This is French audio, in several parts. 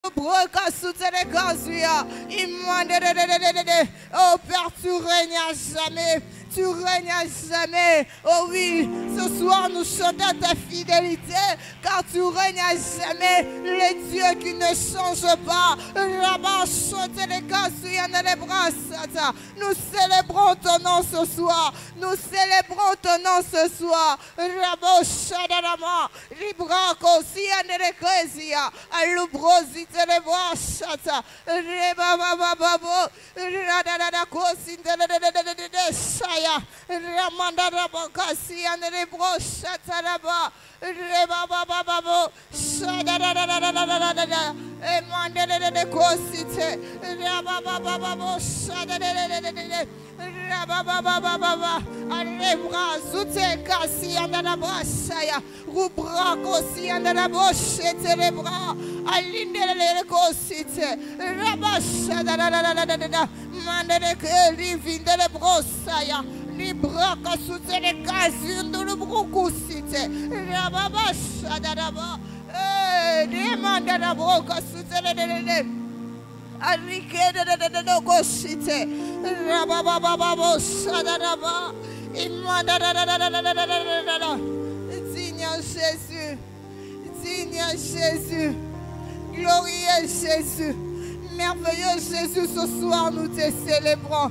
Oh Père, tu règnes à jamais. Tu règnes à jamais. Oh oui, ce soir nous chantons ta fidélité, car tu règnes à jamais, les dieux qui ne changent pas. Nous célébrons ton nom ce soir. Nous célébrons ton nom ce soir. Ramanda Rabakasi and Rebro Shataraba Rebababo Shadada Emandele Cosite Rabababo Shadada Rabababa Rebra Zute Kasi and Rabashaya Rubra Kosi and Raboshe Terebra Alindele Cosite Rabashada Mandele Livindele Brosaya Libra Kasutele Kazindu Brukusite Rababa Shadaraba Demanda la Broca Sutele Arike de Gosite Rababa Shadaraba Imanda Digne Jésus, digne Jésus, glorieux Jésus, merveilleux Jésus, ce soir nous te célébrons.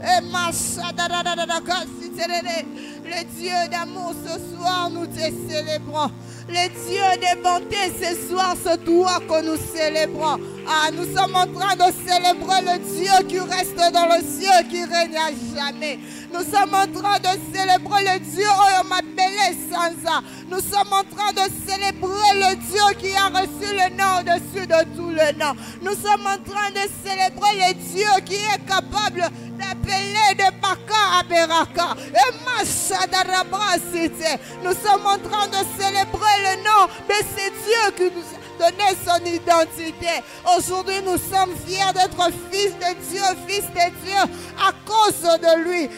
Le Dieu d'amour, ce soir nous te célébrons. Le Dieu de bonté, ce soir c'est toi que nous célébrons. Ah, nous sommes en train de célébrer le Dieu qui reste dans le ciel, qui règne à jamais. Nous sommes en train de célébrer le Dieu oh m'appelé Sansa. Nous sommes en train de célébrer le Dieu qui a reçu le nom au-dessus de tout le nom. Nous sommes en train de célébrer le Dieu qui est capable d'appeler de Baka à Beraka. Et nous sommes en train de célébrer le nom de ce Dieu qui nous a donné son identité. Aujourd'hui, nous sommes fiers d'être fils de Dieu, fils de Dieu à cause de lui. Et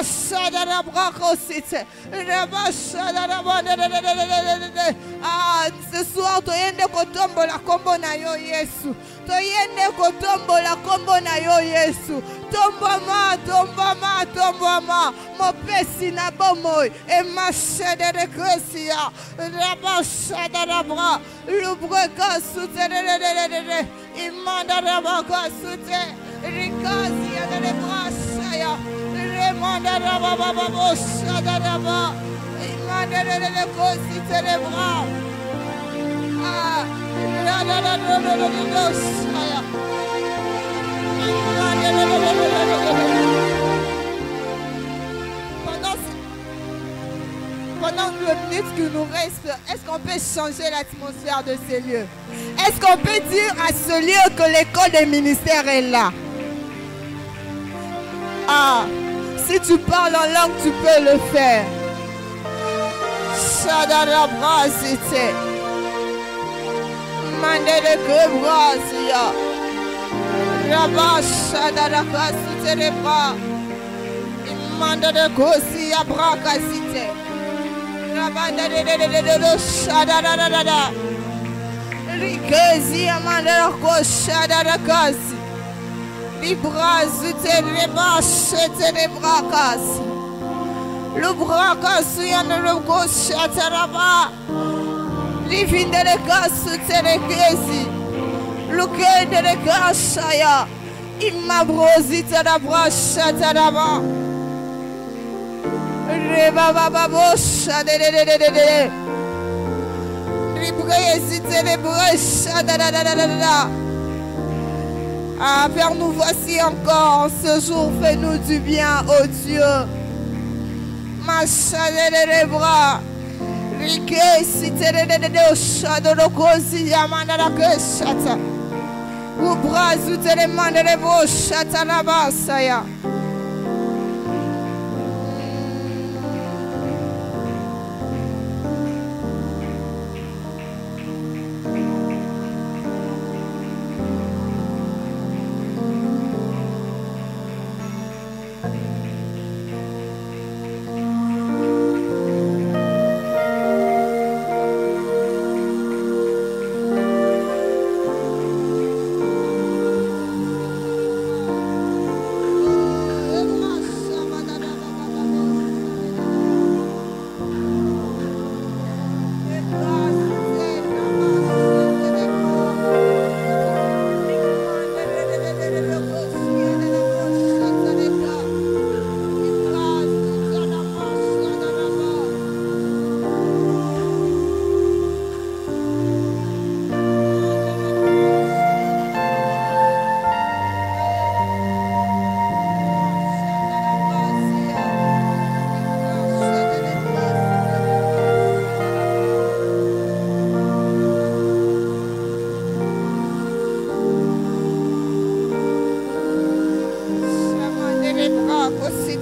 ah, ce soir, tu es de kotombo la kombo na yo Yesu. Tu es de kotombo la kombo na yo Yesu. Tombama, tombama, tombama. Mon pesi na bomoy. Et ma chede de Christia. Rabashada rabra. Lubreka soute. Imanda rabaka soute. Rikazi ya de brasaya. Remanda rababa shada raba. Imanda de kosi telebra. Ah, pendant le minute qui nous reste, est-ce qu'on peut changer l'atmosphère de ces lieux? Est-ce qu'on peut dire à ce lieu que l'école des ministères est là? Ah, si tu parles en langue, tu peux le faire. Shadarabra, c'était. Mandele Kebrazia Rabasha Daraka Suterebra Imanda de Kosia Braka Site Rabanda de Shadada Rikezi Amanda Koshadarakasi Libra Zutereba Sheterebrakasi Lubraka Suyana Koshataraba Living de Gasu Terekesi, Luke de Gasaya, Imabrosi Tadabrasha Tadaba, Rebababosha de Libresi Telebresha da. Ah, Père, nous voici encore ce jour, fais-nous du bien, oh Dieu. Macha de bras. Rike sitere de shado do kozi yamanda la keshata. Ubrazu tele mandere bo shata na basaya.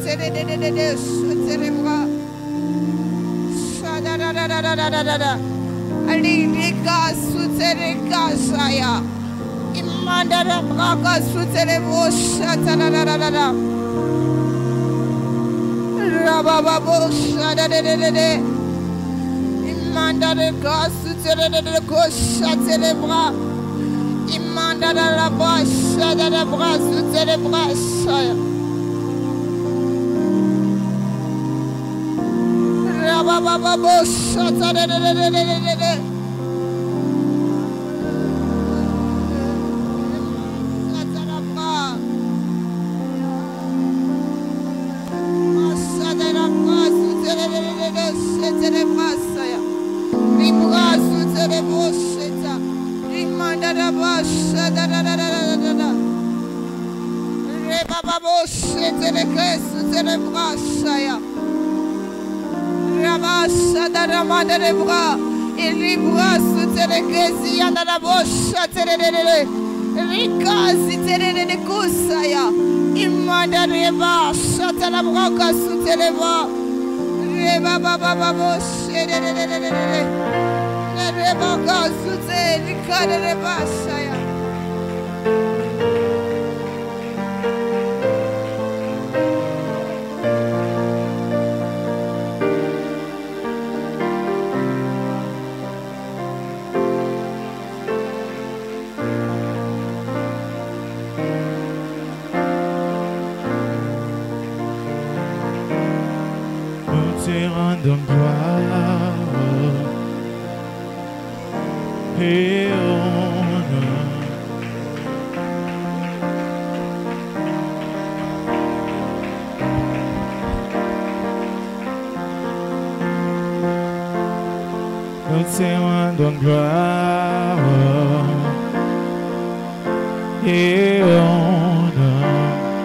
Alirika sutereka saya. Imandara braka suterebo shatarararara. Rababa shadarararara. Imandara ka suterere ko shaterebra. Imandara raba shadarabra suterebra saya. Rababa shatarararara. Rendons gloire et honneur. Nous te rendons gloire et honneur.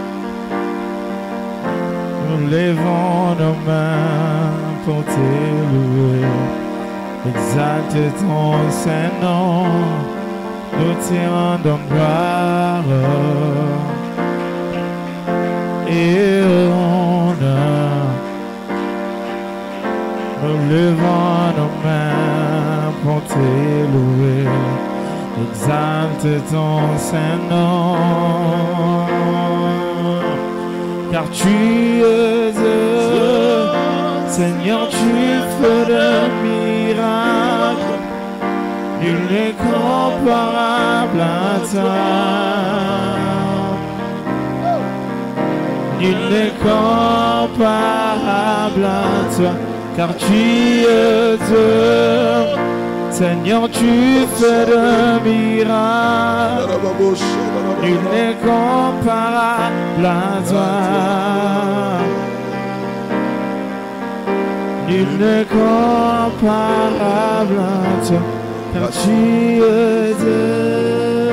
Nous levons nos mains pour te louer, exalte ton Saint-Nom, nous te rendons gloire et honneur. Nous levons nos mains pour te louer, exalte ton Saint-Nom, car tu es heureux. Seigneur, tu fais de miracles, nul n'est comparable à toi. Nul n'est comparable à toi, car tu es Dieu. Seigneur, tu fais de miracles, nul n'est comparable à toi. Nul n'est comparable à toi, car tu es Dieu.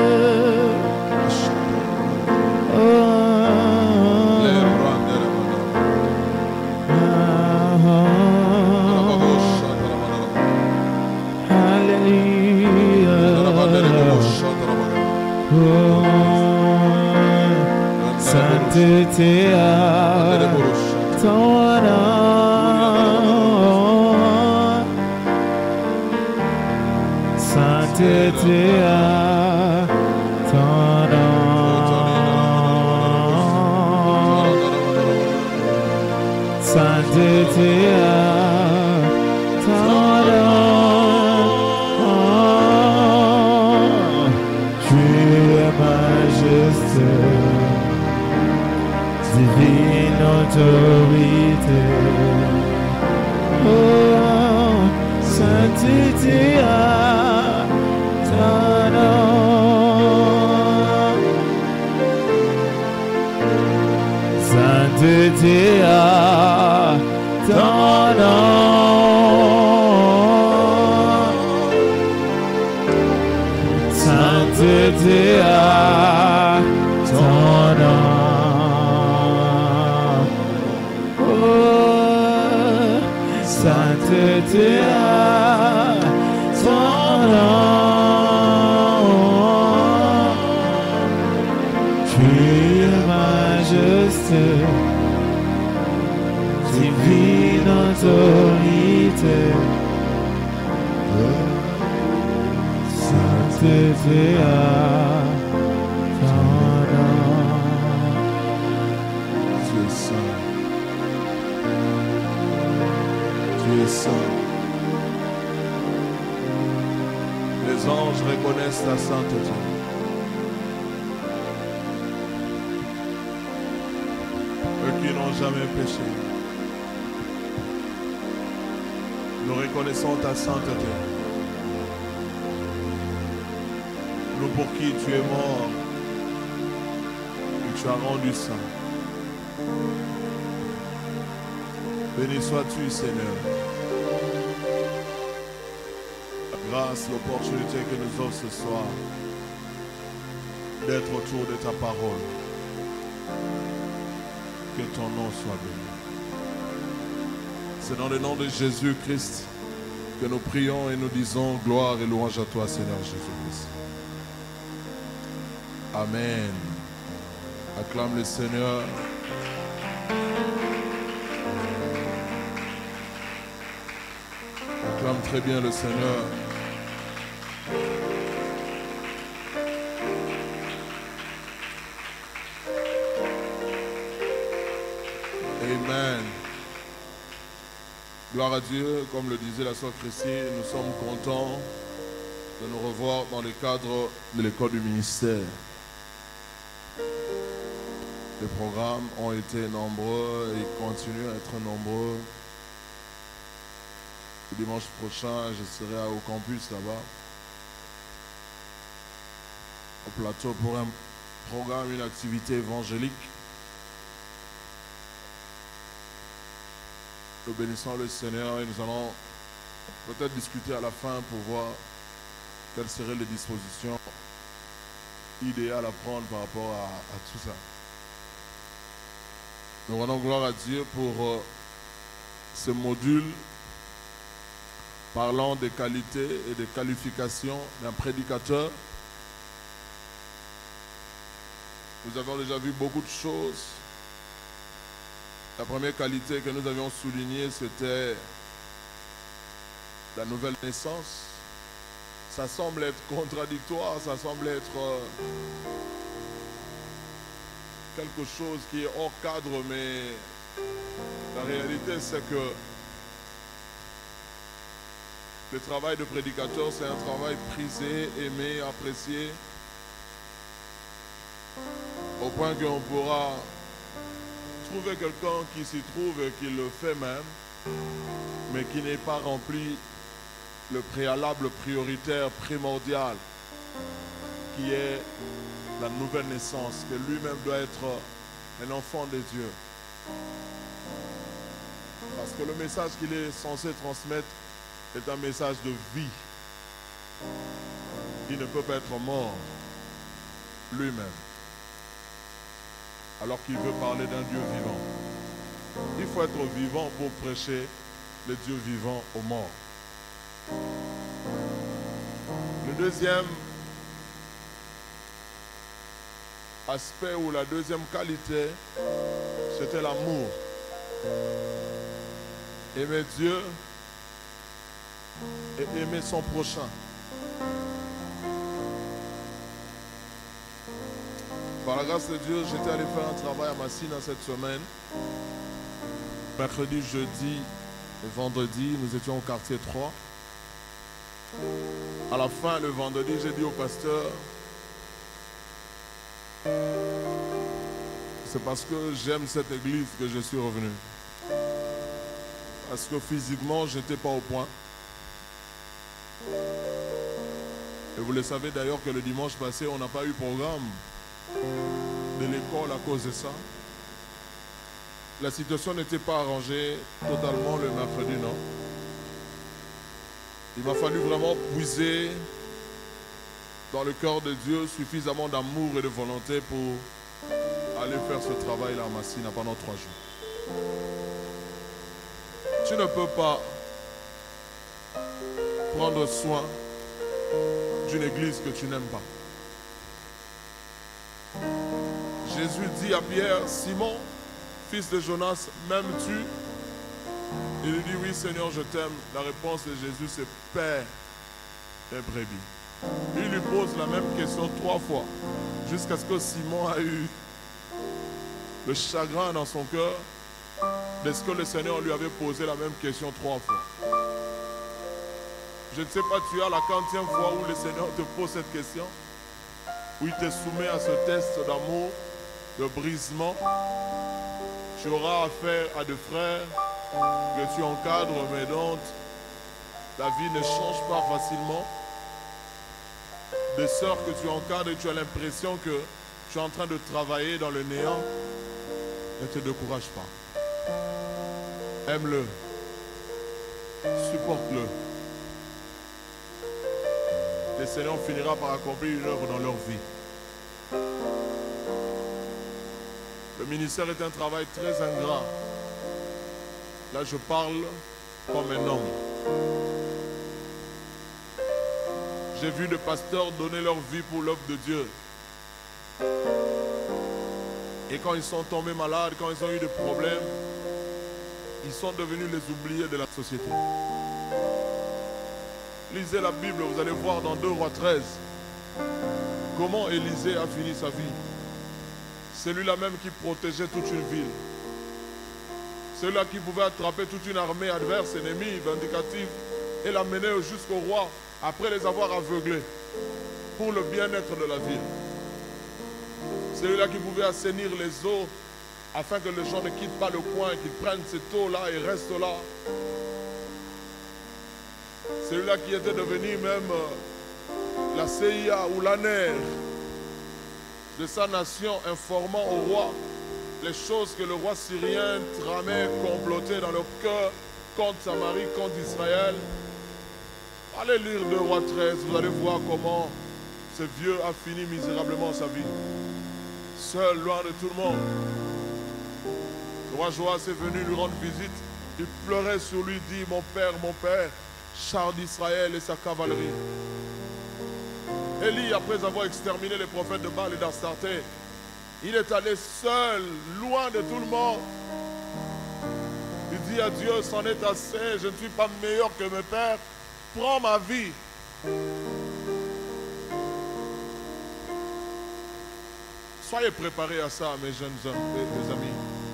Sainteté à ton nom, sainteté à ton nom, sainteté à ton nom, tu es majesté. Divine autorité, oh, sainteté à ton nom, sainteté à ton nom, sainteté à ton nom. Sainteté à ton nom, tu es majesté, autorité, sainteté à ton nom. Tu es saint. Tu es saint. Les anges reconnaissent ta sainteté. Eux qui n'ont jamais péché. Nous reconnaissons ta sainteté. Nous pour qui tu es mort et que tu as rendu saint. Béni sois-tu, Seigneur. La grâce, l'opportunité que nous offre ce soir d'être autour de ta parole. Que ton nom soit béni. C'est dans le nom de Jésus-Christ que nous prions et nous disons gloire et louange à toi, Seigneur Jésus-Christ. Amen. Acclame le Seigneur. Acclame très bien le Seigneur. Amen. Gloire à Dieu, comme le disait la sœur Christine, nous sommes contents de nous revoir dans le cadre de l'école du ministère. Les programmes ont été nombreux et continuent à être nombreux. Le dimanche prochain, je serai au campus là-bas, au plateau pour un programme, une activité évangélique. Nous bénissons le Seigneur et nous allons peut-être discuter à la fin pour voir quelles seraient les dispositions idéales à prendre par rapport à tout ça. Nous rendons gloire à Dieu pour ce module parlant des qualités et des qualifications d'un prédicateur. Nous avons déjà vu beaucoup de choses. La première qualité que nous avions soulignée, c'était la nouvelle naissance. Ça semble être contradictoire, ça semble être quelque chose qui est hors cadre, mais la réalité, c'est que le travail de prédicateur, c'est un travail prisé, aimé, apprécié, au point qu'on pourra trouver quelqu'un qui s'y trouve et qui le fait même, mais qui n'est pas rempli le préalable prioritaire, primordial, qui est la nouvelle naissance, que lui-même doit être un enfant de Dieu. Parce que le message qu'il est censé transmettre est un message de vie. Il ne peut pas être mort lui-même, alors qu'il veut parler d'un Dieu vivant. Il faut être vivant pour prêcher le Dieu vivant aux morts. Le deuxième aspect ou la deuxième qualité, c'était l'amour. Aimer Dieu et aimer son prochain. Par la grâce de Dieu, j'étais allé faire un travail à Massina cette semaine. Mercredi, jeudi et vendredi, nous étions au quartier 3. À la fin, le vendredi, j'ai dit au pasteur, c'est parce que j'aime cette église que je suis revenu. Parce que physiquement, je n'étais pas au point. Et vous le savez d'ailleurs que le dimanche passé, on n'a pas eu programme de l'école à cause de ça. La situation n'était pas arrangée totalement le mercredi, non. Il m'a fallu vraiment puiser dans le cœur de Dieu suffisamment d'amour et de volonté pour aller faire ce travail-là à Massina pendant 3 jours. Tu ne peux pas prendre soin d'une église que tu n'aimes pas. Jésus dit à Pierre, Simon, fils de Jonas, m'aimes-tu? Il lui dit, oui Seigneur, je t'aime. La réponse de Jésus, c'est Père des brebis. Il lui pose la même question 3 fois, jusqu'à ce que Simon a eu le chagrin dans son cœur de ce que le Seigneur lui avait posé la même question 3 fois. Je ne sais pas, tu as la 40e fois où le Seigneur te pose cette question, où il te soumet à ce test d'amour, de brisement. Tu auras affaire à des frères que tu encadres, mais dont la vie ne change pas facilement. Des sœurs que tu encadres et tu as l'impression que tu es en train de travailler dans le néant. Ne te décourage pas. Aime-le. Supporte-le. Le Seigneur finira par accomplir une œuvre dans leur vie. Le ministère est un travail très ingrat. Là, je parle comme un homme. J'ai vu des pasteurs donner leur vie pour l'œuvre de Dieu. Et quand ils sont tombés malades, quand ils ont eu des problèmes, ils sont devenus les oubliés de la société. Lisez la Bible, vous allez voir dans 2 Rois 13 comment Élisée a fini sa vie. C'est lui-là même qui protégeait toute une ville. C'est lui-là qui pouvait attraper toute une armée adverse, ennemie, vindicative, et l'amener jusqu'au roi après les avoir aveuglés pour le bien-être de la ville. C'est lui-là qui pouvait assainir les eaux afin que les gens ne quittent pas le coin, qu'ils prennent cette eau-là et restent là. C'est lui-là qui était devenu même la CIA ou l'ANER de sa nation, informant au roi les choses que le roi syrien tramait, complotait dans leur cœur contre Samarie, contre Israël. Allez lire 2 Rois 13, vous allez voir comment ce vieux a fini misérablement sa vie. Seul, loin de tout le monde. Le roi Joas est venu lui rendre visite. Il pleurait sur lui, dit, mon père, char d'Israël et sa cavalerie. Élie, après avoir exterminé les prophètes de Baal et d'Astarté, il est allé seul, loin de tout le monde. Il dit à Dieu, c'en est assez, je ne suis pas meilleur que mes pères, prends ma vie. Soyez préparés à ça, mes jeunes hommes, mes amis.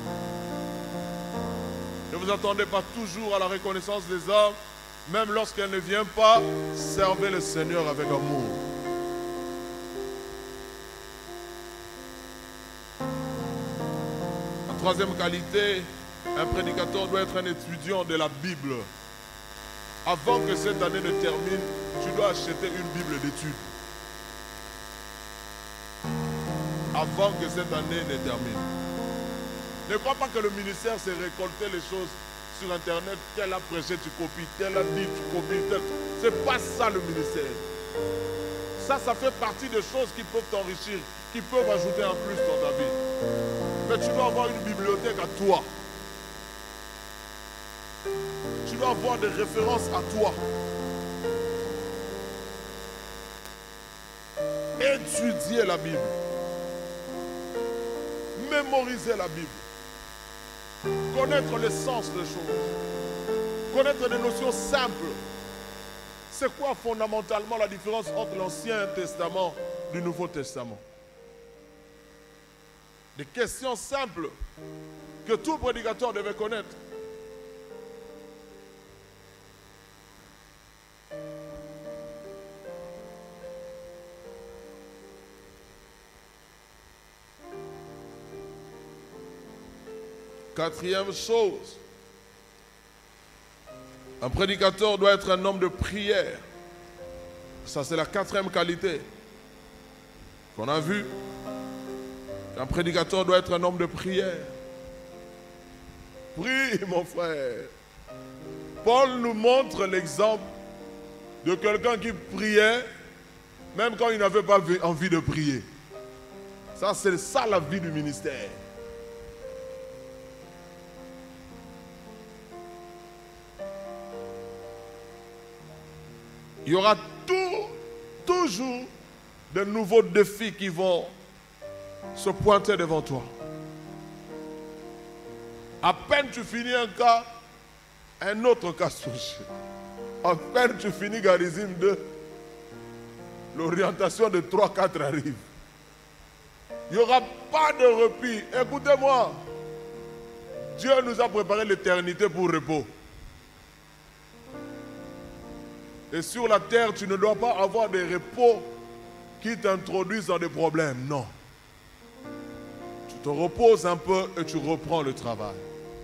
Ne vous attendez pas toujours à la reconnaissance des hommes, même lorsqu'elle ne vient pas, servez le Seigneur avec amour. La 3e qualité, un prédicateur doit être un étudiant de la Bible. Avant que cette année ne termine, tu dois acheter une Bible d'études. Avant que cette année ne termine. Ne crois pas que le ministère c'est récolter les choses sur Internet. Tel a prêché, tu copies. Tel a dit, tu copies. C'est pas ça le ministère. Ça fait partie des choses qui peuvent t'enrichir, qui peuvent ajouter un plus dans ta vie. Mais tu dois avoir une bibliothèque à toi. Tu dois avoir des références à toi. Étudier la Bible. Mémoriser la Bible. Connaître l'essence des choses. Connaître des notions simples. C'est quoi fondamentalement la différence entre l'Ancien Testament et le Nouveau Testament? Des questions simples que tout prédicateur devait connaître. Quatrième chose, un prédicateur doit être un homme de prière. Ça, c'est la 4e qualité qu'on a vue. Un prédicateur doit être un homme de prière. Prie, mon frère. Paul nous montre l'exemple de quelqu'un qui priait, même quand il n'avait pas envie de prier. Ça, c'est ça la vie du ministère. Il y aura toujours de nouveaux défis qui vont se pointer devant toi. À peine tu finis un cas, Un autre cas surgit. À peine tu finis Garizim 2, l'orientation de 3-4 arrive. Il n'y aura pas de repos. Écoutez-moi. Dieu nous a préparé l'éternité pour repos. Et sur la terre, tu ne dois pas avoir des repos qui t'introduisent dans des problèmes. Non. Tu te reposes un peu et tu reprends le travail.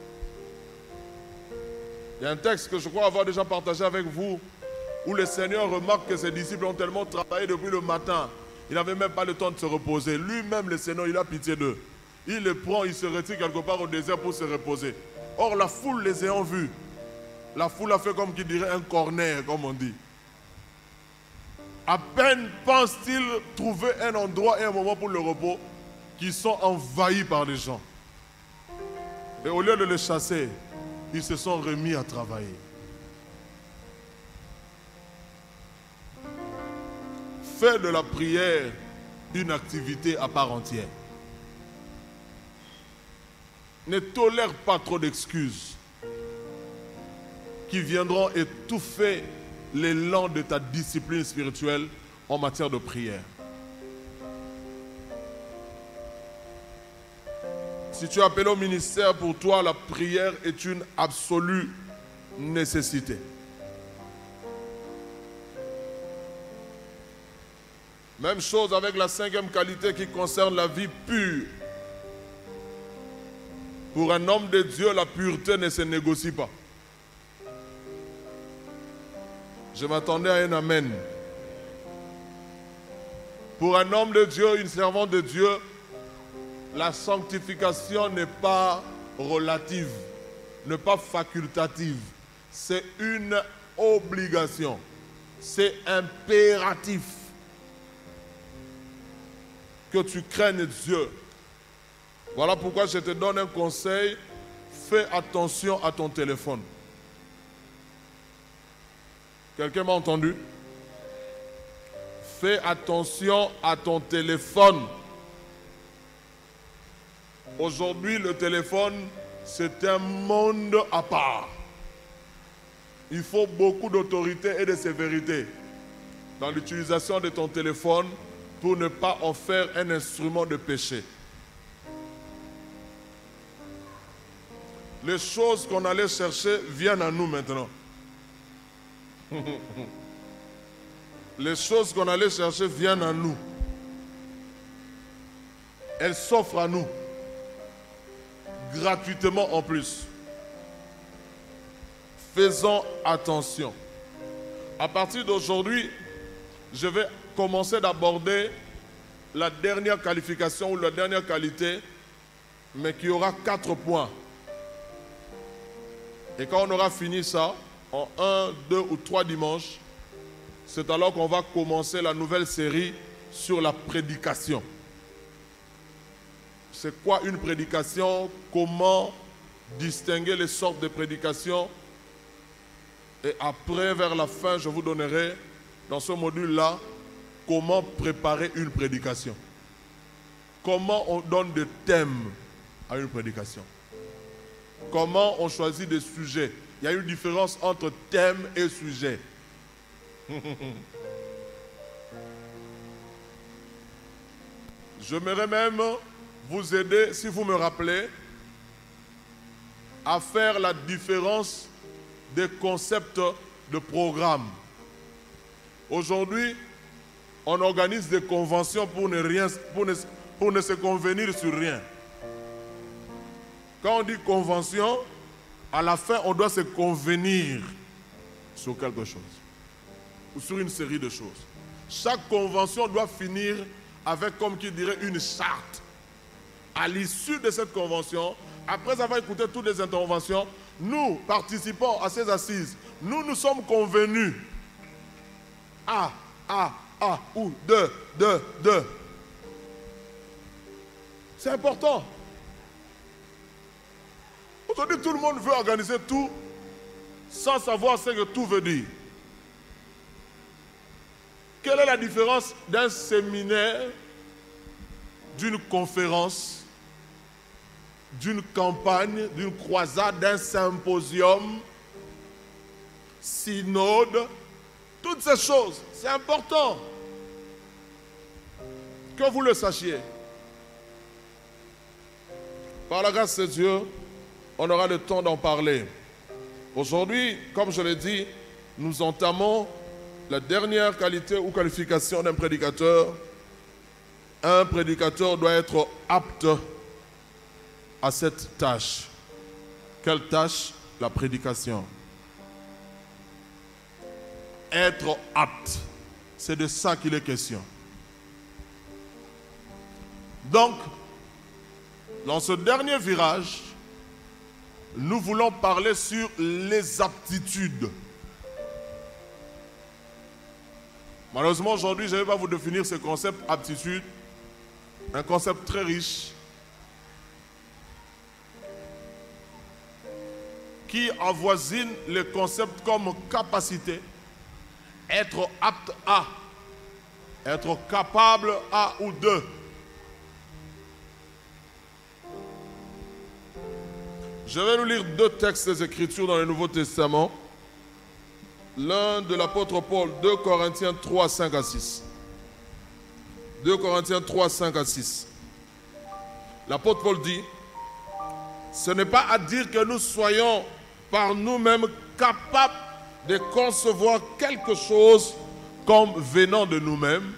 Il y a un texte que je crois avoir déjà partagé avec vous où le Seigneur remarque que ses disciples ont tellement travaillé depuis le matin. Il n'avait même pas le temps de se reposer. Lui-même, le Seigneur, il a pitié d'eux. Il les prend, il se retire quelque part au désert pour se reposer. Or, la foule les ayant vus, la foule a fait comme qui dirait un corner, comme on dit. À peine pensent-ils trouver un endroit et un moment pour le repos, qu'ils sont envahis par les gens. Et au lieu de les chasser, ils se sont remis à travailler. Fais de la prière une activité à part entière. Ne tolère pas trop d'excuses qui viendront étouffer l'élan de ta discipline spirituelle en matière de prière. Si tu es appelé au ministère, pour toi, la prière est une absolue nécessité. Même chose avec la 5e qualité qui concerne la vie pure. Pour un homme de Dieu, la pureté ne se négocie pas. Je m'attendais à un amen. Pour un homme de Dieu, une servante de Dieu, la sanctification n'est pas relative, n'est pas facultative. C'est une obligation. C'est impératif que tu craignes Dieu. Voilà pourquoi je te donne un conseil. Fais attention à ton téléphone. Quelqu'un m'a entendu? Fais attention à ton téléphone. Aujourd'hui, le téléphone, c'est un monde à part. Il faut beaucoup d'autorité et de sévérité dans l'utilisation de ton téléphone pour ne pas en faire un instrument de péché. Les choses qu'on allait chercher viennent à nous maintenant. Les choses qu'on allait chercher viennent à nous. Elles s'offrent à nous. Gratuitement en plus. Faisons attention. À partir d'aujourd'hui, je vais commencer d'aborder la dernière qualification ou la dernière qualité, mais qui aura 4 points. Et quand on aura fini ça, en 1, 2 ou 3 dimanches, c'est alors qu'on va commencer la nouvelle série sur la prédication. C'est quoi une prédication? Comment distinguer les sortes de prédications? Et après, vers la fin, je vous donnerai, dans ce module-là, comment préparer une prédication. Comment on donne des thèmes à une prédication. Comment on choisit des sujets. Il y a une différence entre thème et sujet. J'aimerais même vous aider, si vous me rappelez, à faire la différence des concepts de programme. Aujourd'hui, on organise des conventions pour ne se convenir sur rien. Quand on dit convention, à la fin, on doit se convenir sur quelque chose ou sur une série de choses. Chaque convention doit finir avec, comme qui dirait, une charte. À l'issue de cette convention, après avoir écouté toutes les interventions, nous, participants à ces assises, nous sommes convenus. Ou deux. C'est important. Aujourd'hui, tout le monde veut organiser tout sans savoir ce que tout veut dire. Quelle est la différence d'un séminaire, d'une conférence, d'une campagne, d'une croisade, d'un symposium synode, toutes ces choses. C'est important que vous le sachiez. Par la grâce de Dieu, on aura le temps d'en parler. Aujourd'hui, comme je l'ai dit, nous entamons la dernière qualité ou qualification d'un prédicateur. Un prédicateur doit être apte à cette tâche. Quelle tâche? La prédication. Être apte, c'est de ça qu'il est question. Donc, dans ce dernier virage, nous voulons parler sur les aptitudes. Malheureusement, aujourd'hui, je ne vais pas vous définir ce concept aptitude, un concept très riche qui avoisine les concepts comme capacité, être apte à, être capable à ou de. Je vais nous lire deux textes des Écritures dans le Nouveau Testament. L'un de l'apôtre Paul, 2 Corinthiens 3, 5 à 6. 2 Corinthiens 3, 5 à 6. L'apôtre Paul dit, ce n'est pas à dire que nous soyons par nous-mêmes capables de concevoir quelque chose comme venant de nous-mêmes.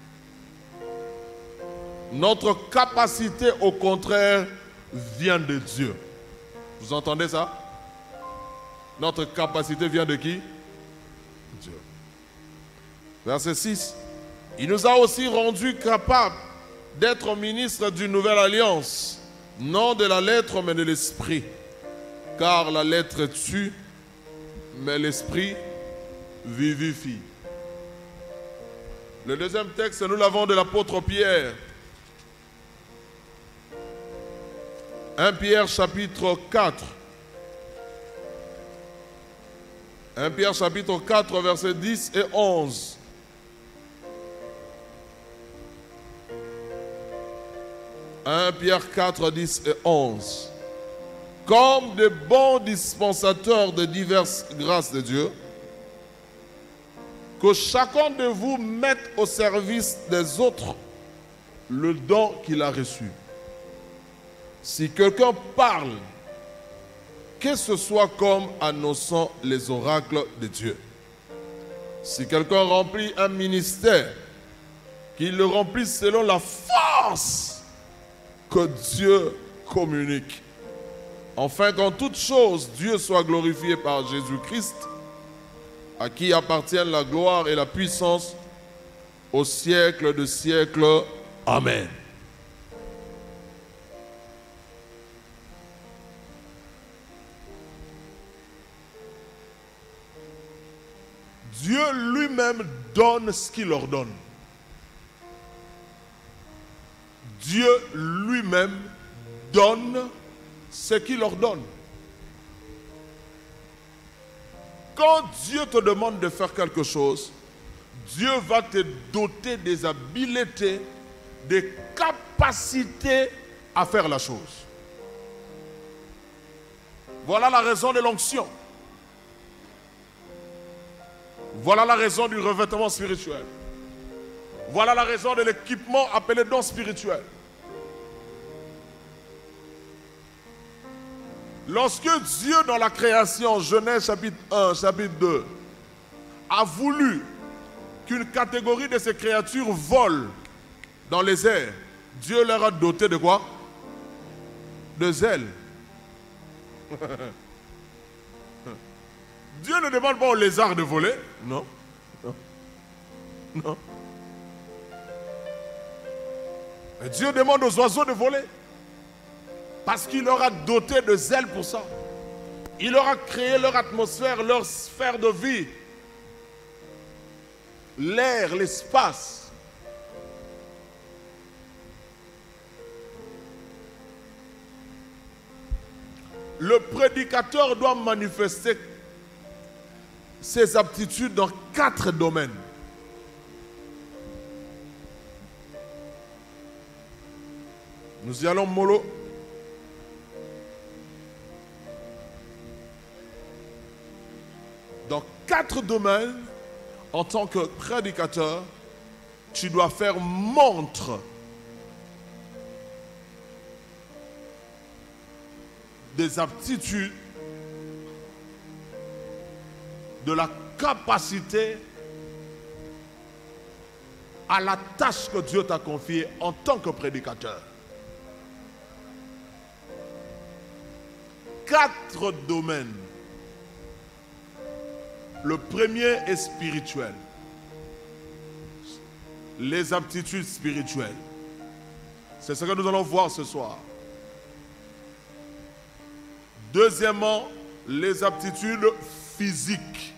Notre capacité, au contraire, vient de Dieu. Vous entendez ça? Notre capacité vient de qui? Dieu. Verset 6. Il nous a aussi rendus capables d'être ministres d'une nouvelle alliance, non de la lettre mais de l'esprit. Car la lettre tue, mais l'esprit vivifie. Le deuxième texte, nous l'avons de l'apôtre Pierre. 1 Pierre chapitre 4. 1 Pierre chapitre 4, versets 10 et 11. « 1 Pierre 4, 10 et 11. Comme de bons dispensateurs de diverses grâces de Dieu, que chacun de vous mette au service des autres le don qu'il a reçu. Si quelqu'un parle, que ce soit comme annonçant les oracles de Dieu. Si quelqu'un remplit un ministère, qu'il le remplisse selon la force que Dieu communique. Enfin, qu'en toute chose, Dieu soit glorifié par Jésus-Christ, à qui appartiennent la gloire et la puissance au siècle de siècles. Amen. Dieu lui-même donne ce qu'il ordonne. Dieu lui-même donne ce qu'il ordonne. Quand Dieu te demande de faire quelque chose, Dieu va te doter des habiletés, des capacités à faire la chose. Voilà la raison de l'onction. Voilà la raison du revêtement spirituel. Voilà la raison de l'équipement appelé don spirituel. Lorsque Dieu, dans la création, Genèse chapitre 1, chapitre 2, a voulu qu'une catégorie de ces créatures vole dans les airs, Dieu leur a doté de quoi? De zèle. Dieu ne demande pas aux lézards de voler. Non. Non. Non. Mais Dieu demande aux oiseaux de voler. Parce qu'il leur a doté de zèle pour ça. Il leur a créé leur atmosphère, leur sphère de vie. L'air, l'espace. Le prédicateur doit manifester ses aptitudes dans 4 domaines. Nous y allons mollo. Dans 4 domaines, en tant que prédicateur, tu dois faire montre des aptitudes, de la capacité à la tâche que Dieu t'a confiée en tant que prédicateur. 4 domaines. Le premier est spirituel. Les aptitudes spirituelles. C'est ce que nous allons voir ce soir. Deuxièmement, les aptitudes physiques.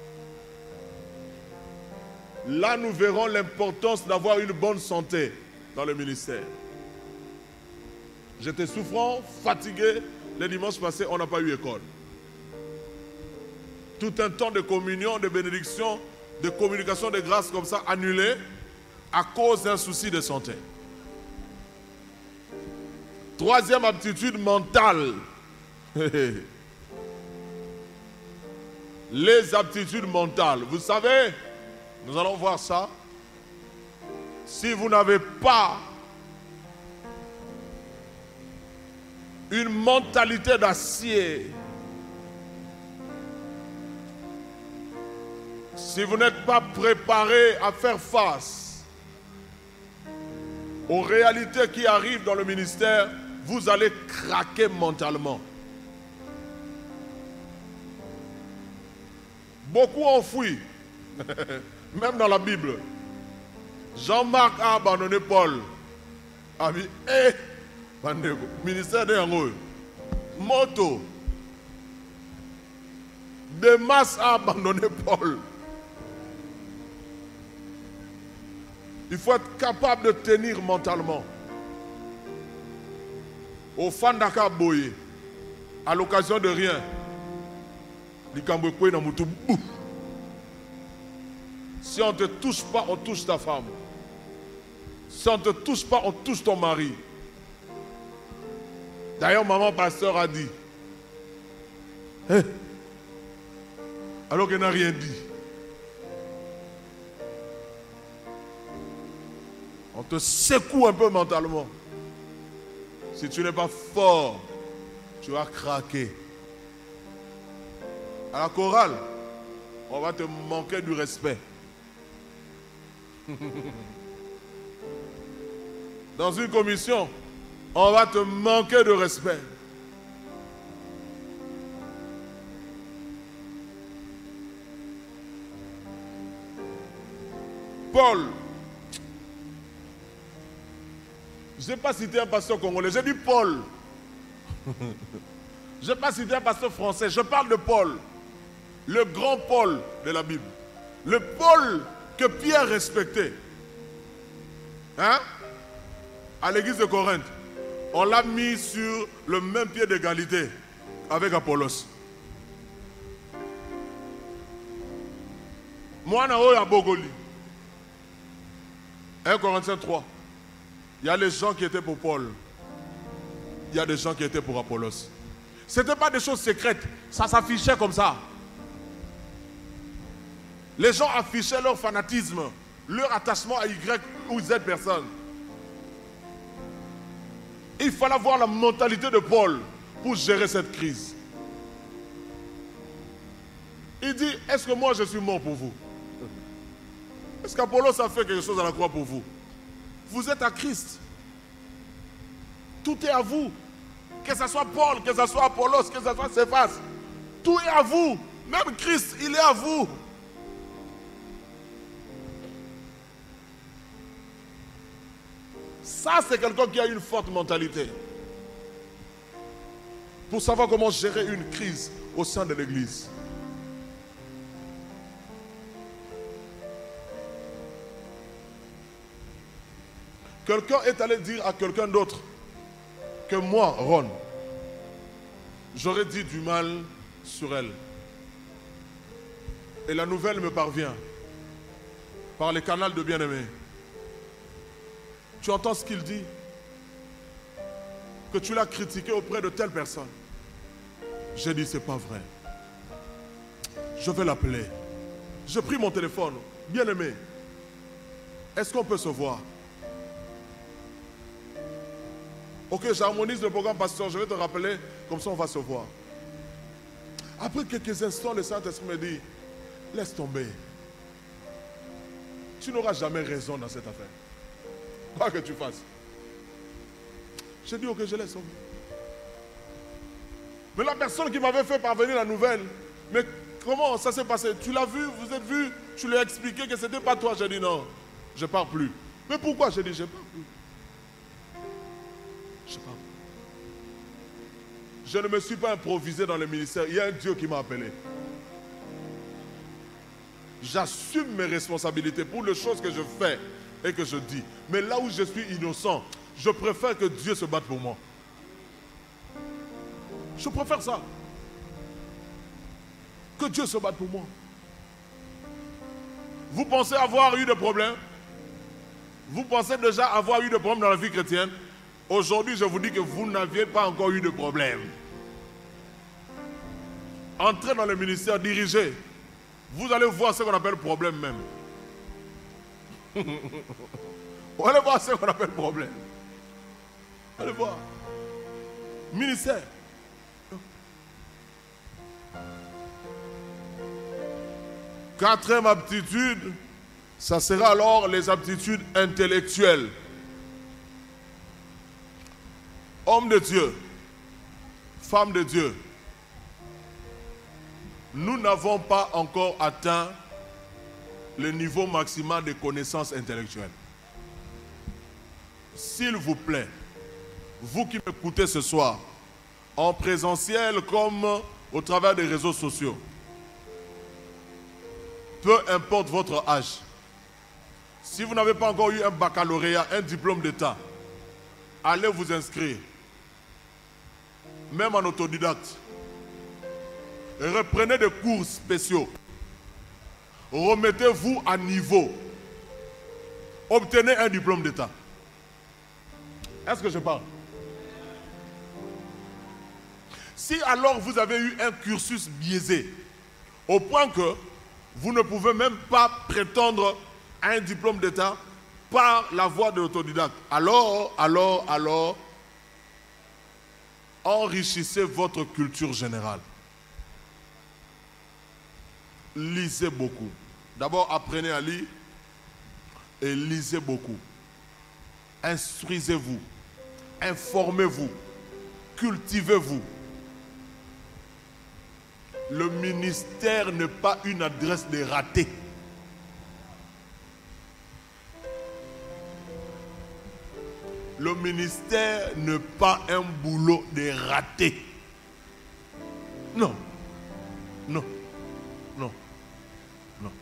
Là, nous verrons l'importance d'avoir une bonne santé dans le ministère. J'étais souffrant, fatigué. Le dimanche passé, on n'a pas eu école. Tout un temps de communion, de bénédiction, de communication de grâce comme ça annulé à cause d'un souci de santé. Troisième aptitude mentale. Les aptitudes mentales. Vous savez, nous allons voir ça. Si vous n'avez pas une mentalité d'acier, si vous n'êtes pas préparé à faire face aux réalités qui arrivent dans le ministère, vous allez craquer mentalement. Beaucoup ont fui, même dans la Bible. Jean-Marc a abandonné Paul. A dit, ministère de Yango, moto. Demas a abandonné Paul. Il faut être capable de tenir mentalement. Au Fandaka Boye, à l'occasion de rien, si on ne te touche pas, on touche ta femme. Si on ne te touche pas, on touche ton mari. D'ailleurs, maman pasteur a dit, alors qu'elle n'a rien dit. On te secoue un peu mentalement. Si tu n'es pas fort, tu vas craquer. À la chorale, on va te manquer du respect. Dans une commission, on va te manquer de respect. Paul, je n'ai pas cité un pasteur congolais, j'ai dit Paul. Je n'ai pas cité un pasteur français, je parle de Paul. Le grand Paul de la Bible. Le Paul que Pierre respectait. Hein? À l'église de Corinthe. On l'a mis sur le même pied d'égalité avec Apollos. Moi, je suis Bogoli. 1 Corinthiens 3. Il y a les gens qui étaient pour Paul. Il y a des gens qui étaient pour Apollos. Ce n'était pas des choses secrètes. Ça s'affichait comme ça. Les gens affichaient leur fanatisme, leur attachement à Y ou Z personnes. Il fallait avoir la mentalité de Paul pour gérer cette crise. Il dit, est-ce que moi je suis mort pour vous? Est-ce qu'Apollos a fait quelque chose à la croix pour vous? Vous êtes à Christ. Tout est à vous. Que ce soit Paul, que ce soit Apollos, que ce soit Céphas. Tout est à vous. Même Christ, il est à vous. Ça, c'est quelqu'un qui a une forte mentalité. Pour savoir comment gérer une crise au sein de l'église. Quelqu'un est allé dire à quelqu'un d'autre que moi, Ron, j'aurais dit du mal sur elle. Et la nouvelle me parvient par les canaux de bien-aimés. Tu entends ce qu'il dit? Que tu l'as critiqué auprès de telle personne. J'ai dit, c'est pas vrai. Je vais l'appeler. Je pris mon téléphone. Bien-aimé, est-ce qu'on peut se voir? Ok, j'harmonise le programme, pasteur. Je vais te rappeler, comme ça on va se voir. Après quelques instants, le Saint-Esprit me dit, laisse tomber. Tu n'auras jamais raison dans cette affaire. Quoi que tu fasses. J'ai dit, ok, je laisse tomber. Mais la personne qui m'avait fait parvenir la nouvelle, mais comment ça s'est passé? Tu l'as vu, vous êtes vu, tu lui as expliqué que ce n'était pas toi. J'ai dit non, je ne pars plus. Mais pourquoi? J'ai dit, je ne pars plus. Je pars plus. Je ne me suis pas improvisé dans le ministère. Il y a un Dieu qui m'a appelé. J'assume mes responsabilités pour les choses que je fais et que je dis. Mais là où je suis innocent, je préfère que Dieu se batte pour moi. Je préfère ça. Que Dieu se batte pour moi. Vous pensez avoir eu des problèmes? Vous pensez déjà avoir eu des problèmes dans la vie chrétienne? Aujourd'hui, je vous dis que vous n'aviez pas encore eu de problème. Entrez dans le ministère, dirigez. Vous allez voir ce qu'on appelle problème même. Vous allez voir ce qu'on appelle problème. Allez voir. Ministère. Quatrième aptitude, ça sera alors les aptitudes intellectuelles. Homme de Dieu, femme de Dieu, nous n'avons pas encore atteint le niveau maximal de connaissances intellectuelles. S'il vous plaît, vous qui m'écoutez ce soir, en présentiel comme au travers des réseaux sociaux, peu importe votre âge, si vous n'avez pas encore eu un baccalauréat, un diplôme d'État, allez vous inscrire, même en autodidacte. Reprenez des cours spéciaux. Remettez-vous à niveau. Obtenez un diplôme d'État. Est-ce que je parle? Si alors vous avez eu un cursus biaisé, au point que vous ne pouvez même pas prétendre à un diplôme d'État par la voie de l'autodidacte, alors, enrichissez votre culture générale. Lisez beaucoup. D'abord, apprenez à lire et lisez beaucoup. Instruisez-vous, informez-vous, cultivez-vous. Le ministère n'est pas une adresse de raté. Le ministère n'est pas un boulot de raté. Non, non, non, non.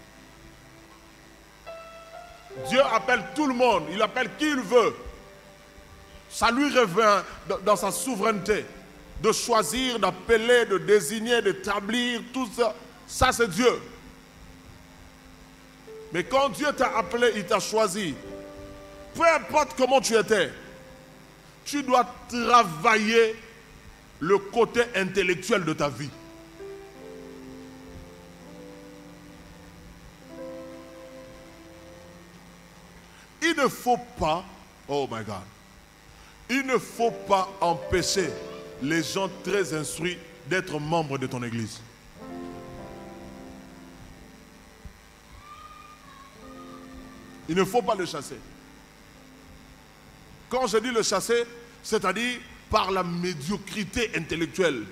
Dieu appelle tout le monde, il appelle qui il veut. Ça lui revient dans sa souveraineté de choisir, d'appeler, de désigner, d'établir, tout ça. Ça c'est Dieu. Mais quand Dieu t'a appelé, il t'a choisi. Peu importe comment tu étais, tu dois travailler le côté intellectuel de ta vie. Il ne faut pas, oh my God, il ne faut pas empêcher les gens très instruits d'être membres de ton église. Il ne faut pas le chasser. Quand je dis le chasser, c'est-à-dire par la médiocrité intellectuelle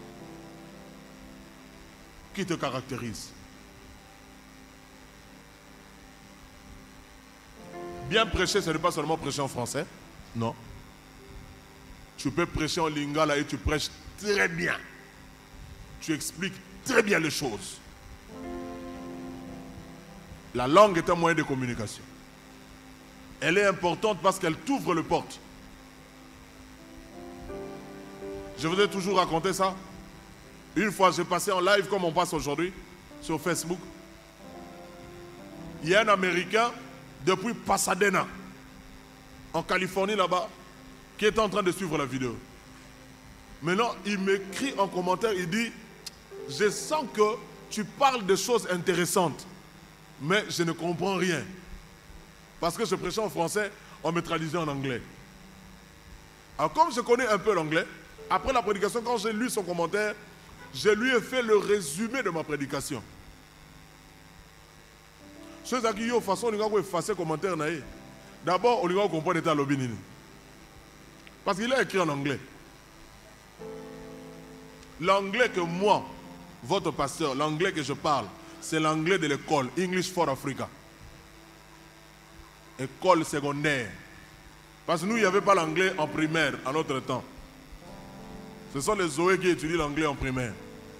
qui te caractérise. Bien prêcher, ce n'est pas seulement prêcher en français. Non. Tu peux prêcher en lingala et tu prêches très bien. Tu expliques très bien les choses. La langue est un moyen de communication. Elle est importante parce qu'elle t'ouvre les portes. Je vous ai toujours raconté ça. Une fois, j'ai passé en live comme on passe aujourd'hui sur Facebook. Il y a un Américain depuis Pasadena, en Californie là-bas, qui est en train de suivre la vidéo. Maintenant, il m'écrit en commentaire, il dit, je sens que tu parles de choses intéressantes. mais je ne comprends rien. Parce que je prêchais en français, on me traduisait en anglais. Alors comme je connais un peu l'anglais, après la prédication, quand j'ai lu son commentaire, je lui ai fait le résumé de ma prédication. Ceux qui ont façon de effacer commentaire, d'abord, on va comprendre l'état lobby. Parce qu'il a écrit en anglais. L'anglais que moi, votre pasteur, l'anglais que je parle, c'est l'anglais de l'école, English for Africa. École secondaire. Parce que nous, il n'y avait pas l'anglais en primaire en notre temps. Ce sont les Zoé qui étudient l'anglais en primaire.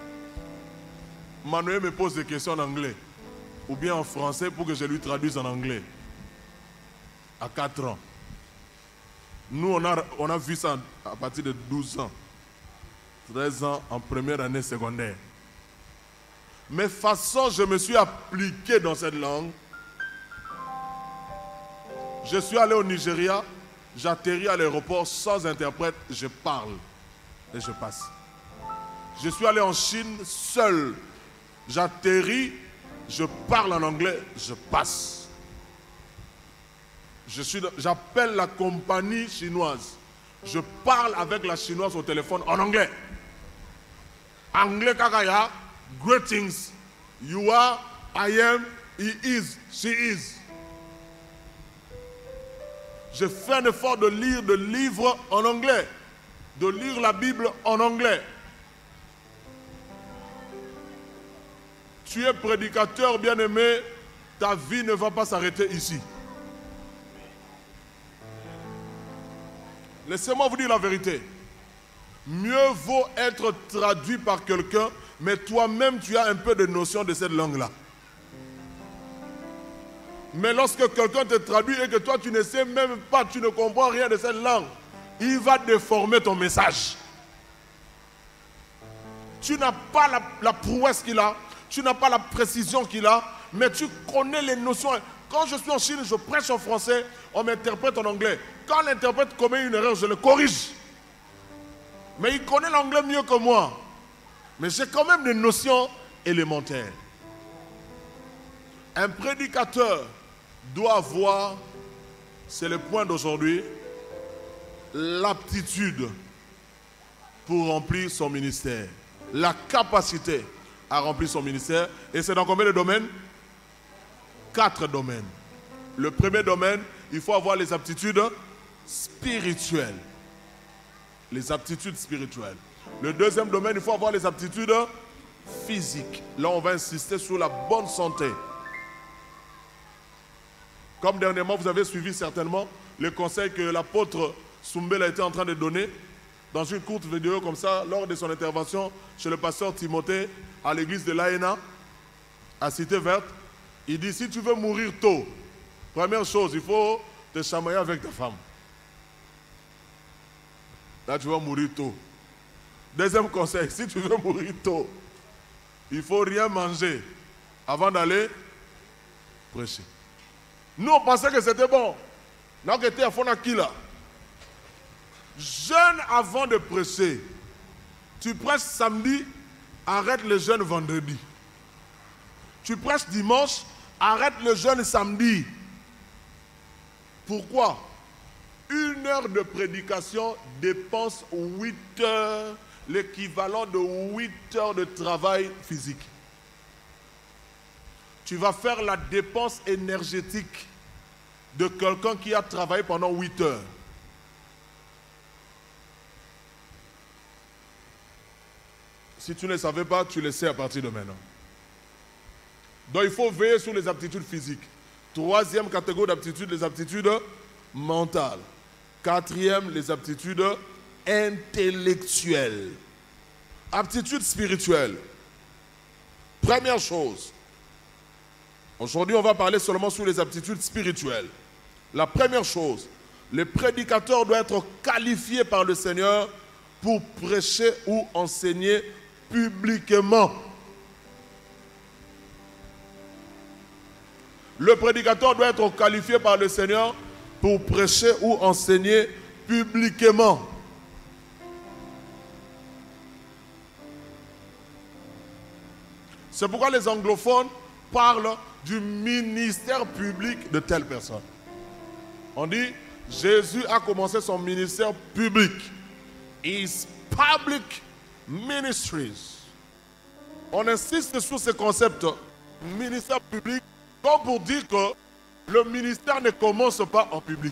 Manuel me pose des questions en anglais ou bien en français pour que je lui traduise en anglais. À 4 ans. Nous, on a vu ça à partir de 12 ans. 13 ans en première année secondaire. Mais façon, je me suis appliqué dans cette langue. Je suis allé au Nigeria, j'atterris à l'aéroport sans interprète, je parle et je passe. Je suis allé en Chine seul, j'atterris, je parle en anglais, je passe. J'appelle la compagnie chinoise, je parle avec la chinoise au téléphone en anglais. Anglais kakaya, greetings, you are, I am, he is, she is. Je fais un effort de lire des livres en anglais, de lire la Bible en anglais. Tu es prédicateur bien-aimé, ta vie ne va pas s'arrêter ici. Laissez-moi vous dire la vérité. Mieux vaut être traduit par quelqu'un, mais toi-même tu as un peu de notion de cette langue-là. Mais lorsque quelqu'un te traduit et que toi tu ne sais même pas, tu ne comprends rien de cette langue, il va déformer ton message. Tu n'as pas la prouesse qu'il a, tu n'as pas la précision qu'il a, mais tu connais les notions. Quand je suis en Chine, je prêche en français, on m'interprète en anglais. Quand l'interprète commet une erreur, je le corrige. Mais il connaît l'anglais mieux que moi. Mais j'ai quand même des notions élémentaires. Un prédicateur doit avoir, c'est le point d'aujourd'hui, l'aptitude pour remplir son ministère. La capacité à remplir son ministère. Et c'est dans combien de domaines? 4 domaines. Le premier domaine, il faut avoir les aptitudes spirituelles. Les aptitudes spirituelles. Le deuxième domaine, il faut avoir les aptitudes physiques. Là, on va insister sur la bonne santé. Comme dernièrement, vous avez suivi certainement le conseil que l'apôtre Soumbel a été en train de donner dans une courte vidéo comme ça, lors de son intervention chez le pasteur Timothée à l'église de l'AENA, à Cité Verte. Il dit, si tu veux mourir tôt, première chose, il faut te chamailler avec ta femme. Là, tu vas mourir tôt. Deuxième conseil, si tu veux mourir tôt, il ne faut rien manger avant d'aller prêcher. Nous, on pensait que c'était bon. Nous, on était à fond là. Jeûne avant de prêcher. Tu prêches samedi, arrête le jeûne vendredi. Tu prêches dimanche, arrête le jeûne samedi. Pourquoi? 1 heure de prédication dépense 8 heures, l'équivalent de 8 heures de travail physique. Tu vas faire la dépense énergétique de quelqu'un qui a travaillé pendant 8 heures. Si tu ne le savais pas, tu le sais à partir de maintenant. Donc il faut veiller sur les aptitudes physiques. 3e catégorie d'aptitudes, les aptitudes mentales. 4e, les aptitudes intellectuelles. Aptitudes spirituelles. Première chose. Aujourd'hui, on va parler seulement sur les aptitudes spirituelles. La première chose, le prédicateur doit être qualifié par le Seigneur pour prêcher ou enseigner publiquement. Le prédicateur doit être qualifié par le Seigneur pour prêcher ou enseigner publiquement. C'est pourquoi les anglophones parle du ministère public de telle personne. On dit, Jésus a commencé son ministère public. His public ministries. On insiste sur ce concept, ministère public, comme pour dire que le ministère ne commence pas en public.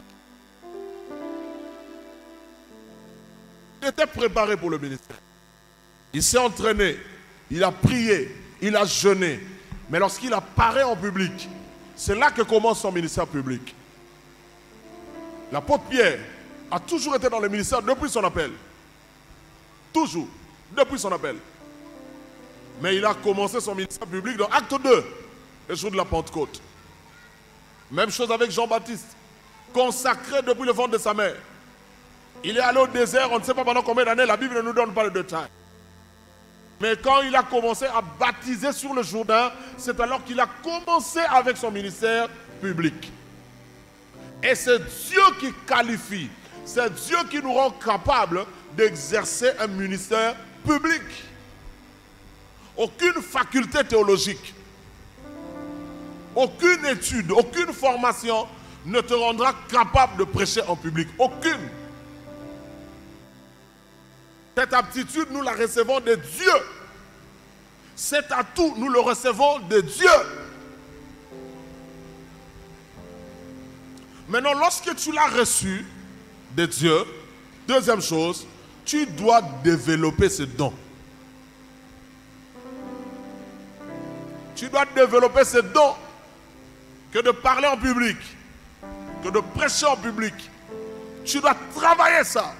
Il était préparé pour le ministère. Il s'est entraîné, il a prié, il a jeûné. Mais lorsqu'il apparaît en public, c'est là que commence son ministère public. L'apôtre Pierre a toujours été dans le ministère depuis son appel. Toujours, depuis son appel. Mais il a commencé son ministère public dans Acte 2, le jour de la Pentecôte. Même chose avec Jean-Baptiste, consacré depuis le ventre de sa mère. Il est allé au désert, on ne sait pas pendant combien d'années, la Bible ne nous donne pas le détail. Mais quand il a commencé à baptiser sur le Jourdain, c'est alors qu'il a commencé avec son ministère public. Et c'est Dieu qui qualifie, c'est Dieu qui nous rend capables d'exercer un ministère public. Aucune faculté théologique, aucune étude, aucune formation ne te rendra capable de prêcher en public. Aucune. Cette aptitude, nous la recevons de Dieu. Cet atout, nous le recevons de Dieu. Maintenant, lorsque tu l'as reçu de Dieu, deuxième chose, tu dois développer ce don. Tu dois développer ce don que de parler en public, que de prêcher en public. Tu dois travailler ça.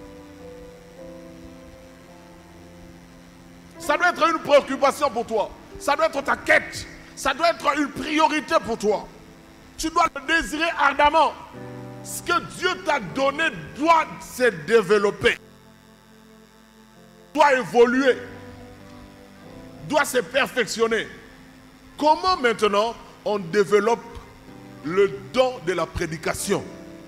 Ça doit être une préoccupation pour toi. Ça doit être ta quête. Ça doit être une priorité pour toi. Tu dois le désirer ardemment. Ce que Dieu t'a donné doit se développer. Doit évoluer. Doit se perfectionner. Comment maintenant on développe le don de la prédication?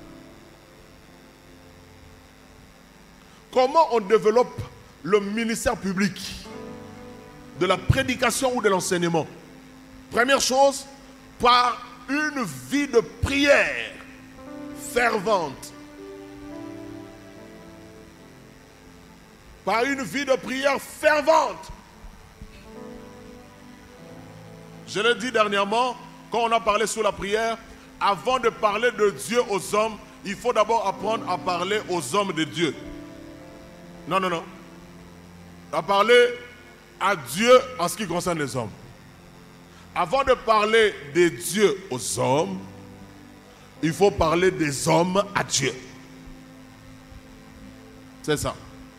Comment on développe le ministère public de la prédication ou de l'enseignement? Première chose, par une vie de prière fervente. Par une vie de prière fervente. Je l'ai dit dernièrement, quand on a parlé sur la prière, avant de parler de Dieu aux hommes, il faut d'abord apprendre à parler aux hommes de Dieu. Non, non, non. À parler à Dieu en ce qui concerne les hommes. Avant de parler de Dieu aux hommes, il faut parler des hommes à Dieu. C'est ça.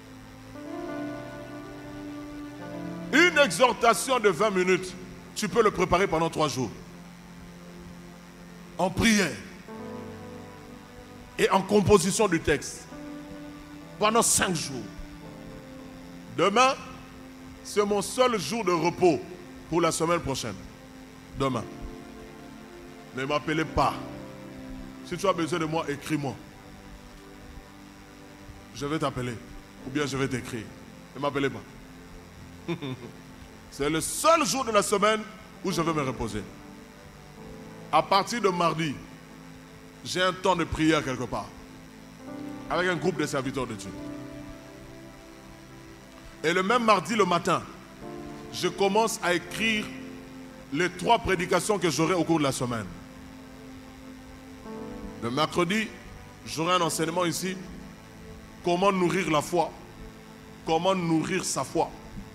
Une exhortation de 20 minutes, tu peux le préparer pendant 3 jours. En prière. Et en composition du texte. Pendant 5 jours. Demain, c'est mon seul jour de repos pour la semaine prochaine. Demain. Ne m'appelez pas. Si tu as besoin de moi, écris-moi. Je vais t'appeler. Ou bien je vais t'écrire. Ne m'appelez pas. C'est le seul jour de la semaine où je vais me reposer. À partir de mardi, j'ai un temps de prière quelque part. Avec un groupe de serviteurs de Dieu. Et le même mardi le matin, je commence à écrire les 3 prédications que j'aurai au cours de la semaine. Le mercredi, j'aurai un enseignement ici. Comment nourrir la foi. Comment nourrir sa foi.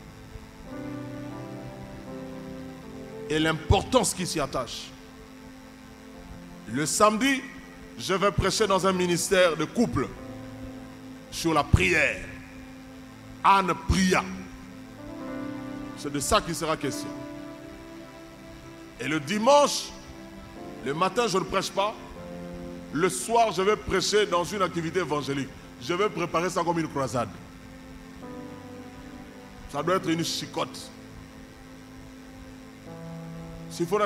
Et l'importance qui s'y attache. Le samedi, je vais prêcher dans un ministère de couple sur la prière. Anne pria. C'est de ça qu'il sera question. Et le dimanche, le matin, je ne prêche pas. Le soir, je vais prêcher dans une activité évangélique. Je vais préparer ça comme une croisade. Ça doit être une chicotte. S'il faut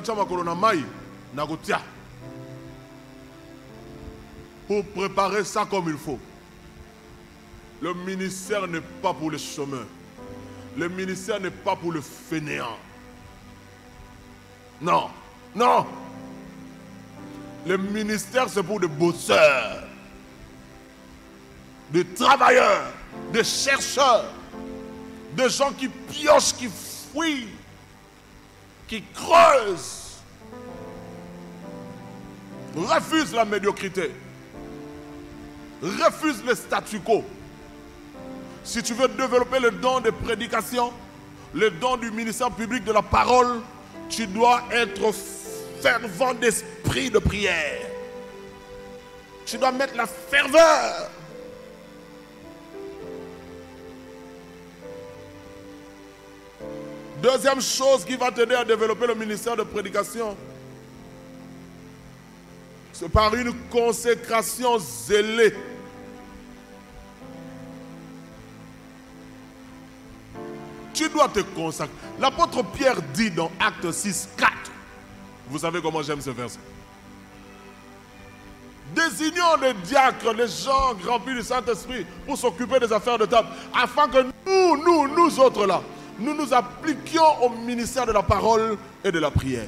pour préparer ça comme il faut. Le ministère n'est pas pour les chômeurs. Le ministère n'est pas pour le fainéant. Non, non. Le ministère, c'est pour des bosseurs, des travailleurs, des chercheurs, des gens qui piochent, qui fouillent, qui creusent, refusent la médiocrité, refusent le statu quo. Si tu veux développer le don de prédication, le don du ministère public de la parole, tu dois être fervent d'esprit de prière. Tu dois mettre la ferveur. Deuxième chose qui va t'aider à développer le ministère de prédication, c'est par une consécration zélée. Tu dois te consacrer. L'apôtre Pierre dit dans Actes 6, 4, vous savez comment j'aime ce verset. Désignons les diacres, les gens remplis du Saint-Esprit pour s'occuper des affaires de table, afin que nous autres là, nous nous appliquions au ministère de la parole et de la prière.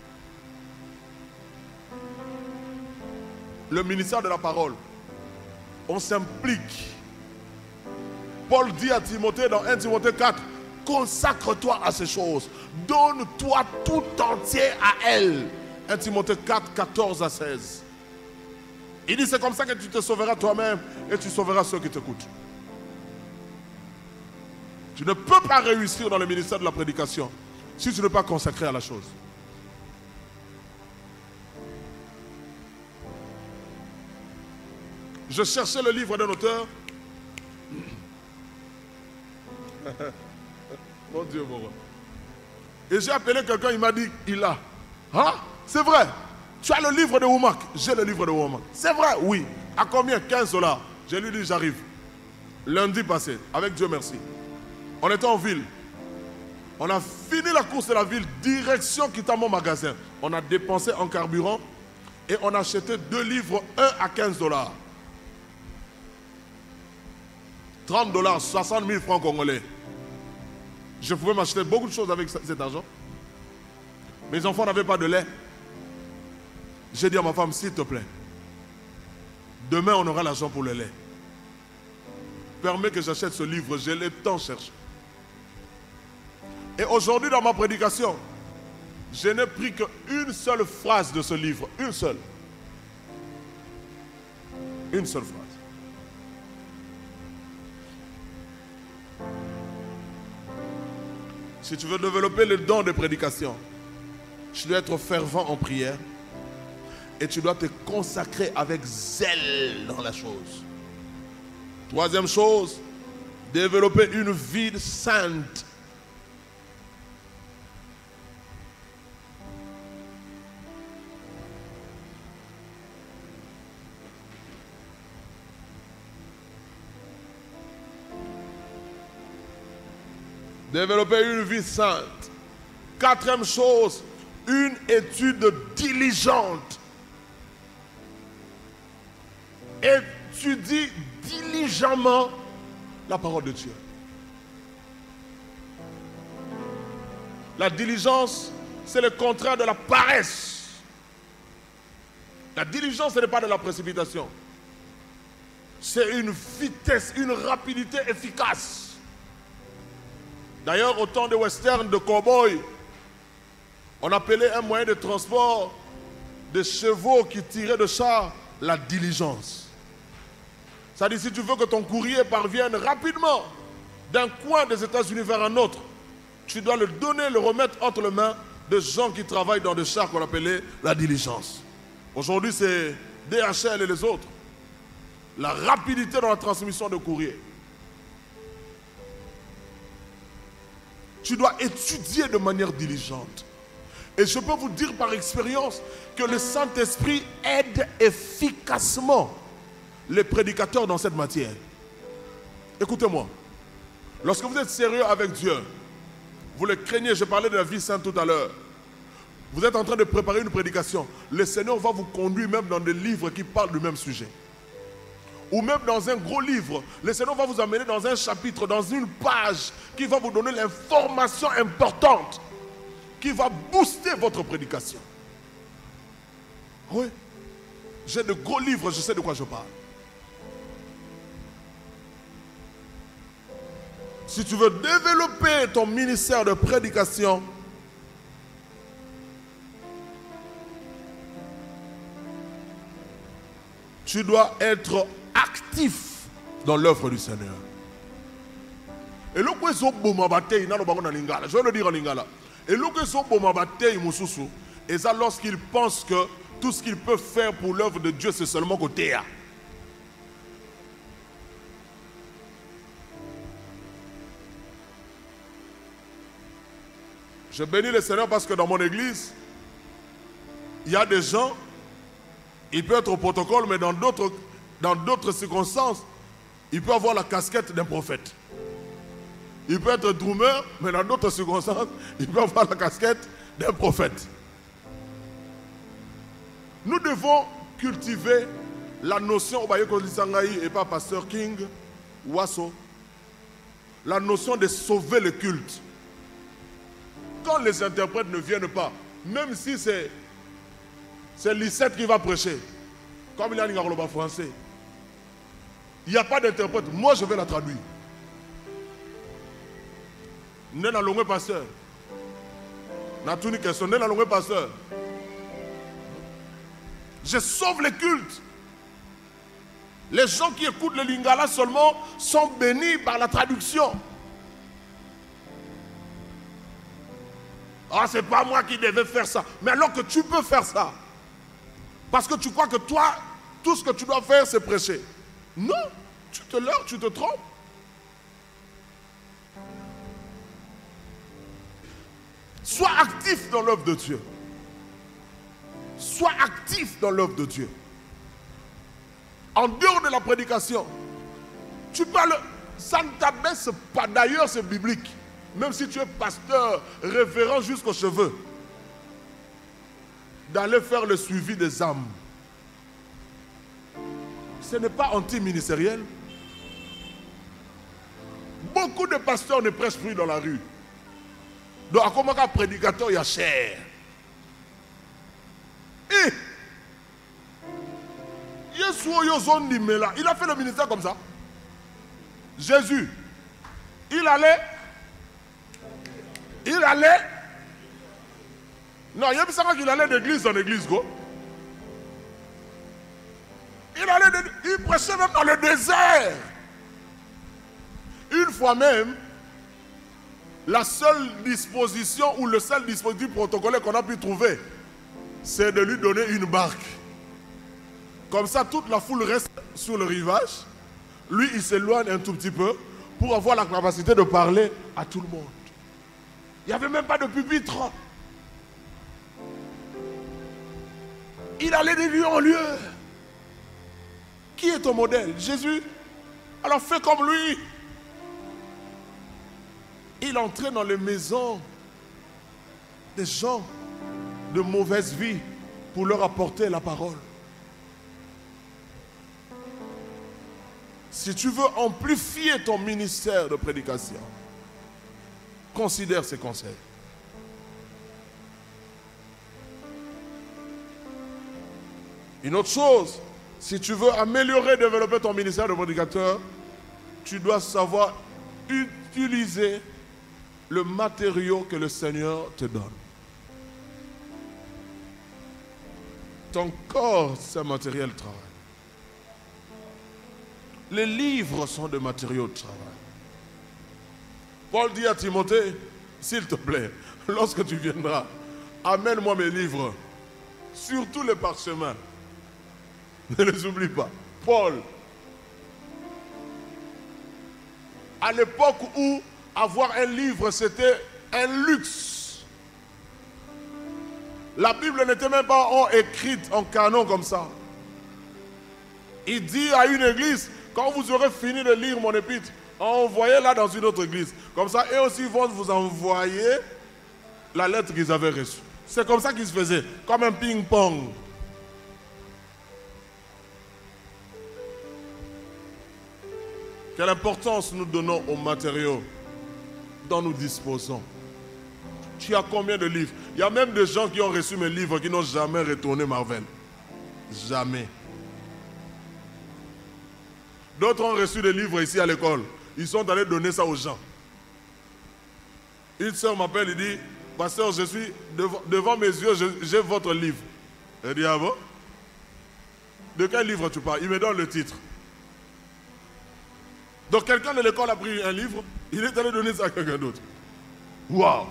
Le ministère de la parole, on s'implique. Paul dit à Timothée dans 1 Timothée 4, consacre-toi à ces choses. Donne-toi tout entier à elles. 1 Timothée 4, 14 à 16. Il dit c'est comme ça que tu te sauveras toi-même et tu sauveras ceux qui t'écoutent. Tu ne peux pas réussir dans le ministère de la prédication si tu n'es pas consacré à la chose. Je cherchais le livre d'un auteur. Mon Dieu, mon roi. Et j'ai appelé quelqu'un, il m'a dit, il a. Hein? C'est vrai. Tu as le livre de Womack? J'ai le livre de Womack. C'est vrai? Oui. À combien? 15 $. J'ai lui dit, j'arrive. Lundi passé, avec Dieu merci. On était en ville. On a fini la course de la ville, direction Kitamo magasin. On a dépensé en carburant et on a acheté 2 livres, 1 à 15 $. 30 $, 60 000 francs congolais. Je pouvais m'acheter beaucoup de choses avec cet argent. Mes enfants n'avaient pas de lait. J'ai dit à ma femme, s'il te plaît, demain on aura l'argent pour le lait. Permets que j'achète ce livre, j'ai le temps de chercher. Et aujourd'hui dans ma prédication, je n'ai pris qu'une seule phrase de ce livre. Une seule. Une seule phrase. Si tu veux développer le don de prédication, tu dois être fervent en prière et tu dois te consacrer avec zèle dans la chose. Troisième chose, développer une vie sainte. Développer une vie sainte. Quatrième chose, une étude diligente. Étudie diligemment la parole de Dieu. La diligence, c'est le contraire de la paresse. La diligence, ce n'est pas de la précipitation. C'est une vitesse, une rapidité efficace. D'ailleurs, au temps des westerns, de cow-boys, on appelait un moyen de transport des chevaux qui tiraient de chars la diligence. C'est-à-dire, si tu veux que ton courrier parvienne rapidement d'un coin des États-Unis vers un autre, tu dois le donner, le remettre entre les mains de gens qui travaillent dans des chars qu'on appelait la diligence. Aujourd'hui, c'est DHL et les autres. La rapidité dans la transmission de courrier. Tu dois étudier de manière diligente. Et je peux vous dire par expérience que le Saint-Esprit aide efficacement les prédicateurs dans cette matière. Écoutez-moi. Lorsque vous êtes sérieux avec Dieu, vous le craignez, je parlais de la vie sainte tout à l'heure. Vous êtes en train de préparer une prédication. Le Seigneur va vous conduire même dans des livres qui parlent du même sujet. Ou même dans un gros livre, le Seigneur va vous amener dans un chapitre, dans une page qui va vous donner l'information importante. qui va booster votre prédication. Oui. J'ai de gros livres, je sais de quoi je parle. Si tu veux développer ton ministère de prédication, tu dois être actif dans l'œuvre du Seigneur. Et le quoi sont boma bataille na lobango na lingala. Je vais le dire en lingala. Et le quoi sont boma bataille mususu. Et ça lorsqu'ils pensent que tout ce qu'ils peuvent faire pour l'œuvre de Dieu c'est seulement côté à. Je bénis le Seigneur parce que dans mon église, il y a des gens, il peut être au protocole, mais dans d'autres circonstances, il peut avoir la casquette d'un prophète. Il peut être drummer, mais dans d'autres circonstances, il peut avoir la casquette d'un prophète. Nous devons cultiver la notion, et pas Pasteur King, Wasso, la notion de sauver le culte. Quand les interprètes ne viennent pas, même si c'est Lisette qui va prêcher, comme il y a un français, il n'y a pas d'interprète, moi je vais la traduire. N'est pas longue pasteur. N'a tout une question, n'est pas longue pasteur. Je sauve les cultes. Les gens qui écoutent le lingala seulement sont bénis par la traduction. Ah, c'est pas moi qui devais faire ça. Mais alors que tu peux faire ça. Parce que tu crois que toi, tout ce que tu dois faire, c'est prêcher. Non, tu te leurres, tu te trompes. Sois actif dans l'œuvre de Dieu. Sois actif dans l'œuvre de Dieu. En dehors de la prédication, tu parles, ça ne t'abaisse pas. D'ailleurs, c'est biblique. Même si tu es pasteur, révérend jusqu'aux cheveux, d'aller faire le suivi des âmes. Ce n'est pas anti-ministériel. Beaucoup de pasteurs ne prêchent plus dans la rue. Donc, à comment un prédicateur, il y a cher. Et il a fait le ministère comme ça. Jésus, il allait. Non, il y a qu'il allait d'église en église, go. Il prêchait même dans le désert. Une fois même, la seule disposition ou le seul dispositif protocolaire qu'on a pu trouver, c'est de lui donner une barque. Comme ça, toute la foule reste sur le rivage. Lui, il s'éloigne un tout petit peu pour avoir la capacité de parler à tout le monde. Il n'y avait même pas de pupitre. Il allait de lieu en lieu. Qui est ton modèle? Jésus. Alors fais comme lui. Il entrait dans les maisons des gens de mauvaise vie pour leur apporter la parole. Si tu veux amplifier ton ministère de prédication, considère ces conseils. Une autre chose, si tu veux améliorer et développer ton ministère de prédicateur, tu dois savoir utiliser le matériau que le Seigneur te donne. Ton corps, c'est un matériel de travail. Les livres sont des matériaux de travail. Paul dit à Timothée, s'il te plaît, lorsque tu viendras, amène-moi mes livres, surtout les parchemins. Ne les oublie pas. Paul, à l'époque où avoir un livre, c'était un luxe. La Bible n'était même pas écrite en canon comme ça. Il dit à une église, quand vous aurez fini de lire mon épître, envoyez-la dans une autre église. Comme ça, eux aussi vont vous envoyer la lettre qu'ils avaient reçue. C'est comme ça qu'il se faisait, comme un ping-pong. Quelle importance nous donnons aux matériaux dont nous disposons. Tu as combien de livres? Il y a même des gens qui ont reçu mes livres qui n'ont jamais retourné Marvel. Jamais. D'autres ont reçu des livres ici à l'école. Ils sont allés donner ça aux gens. Une soeur m'appelle et dit, pasteur, je suis devant mes yeux, j'ai votre livre. Elle dit, ah bon? De quel livre tu parles? Il me donne le titre. Donc quelqu'un de l'école a pris un livre, il est allé donner ça à quelqu'un d'autre. Waouh!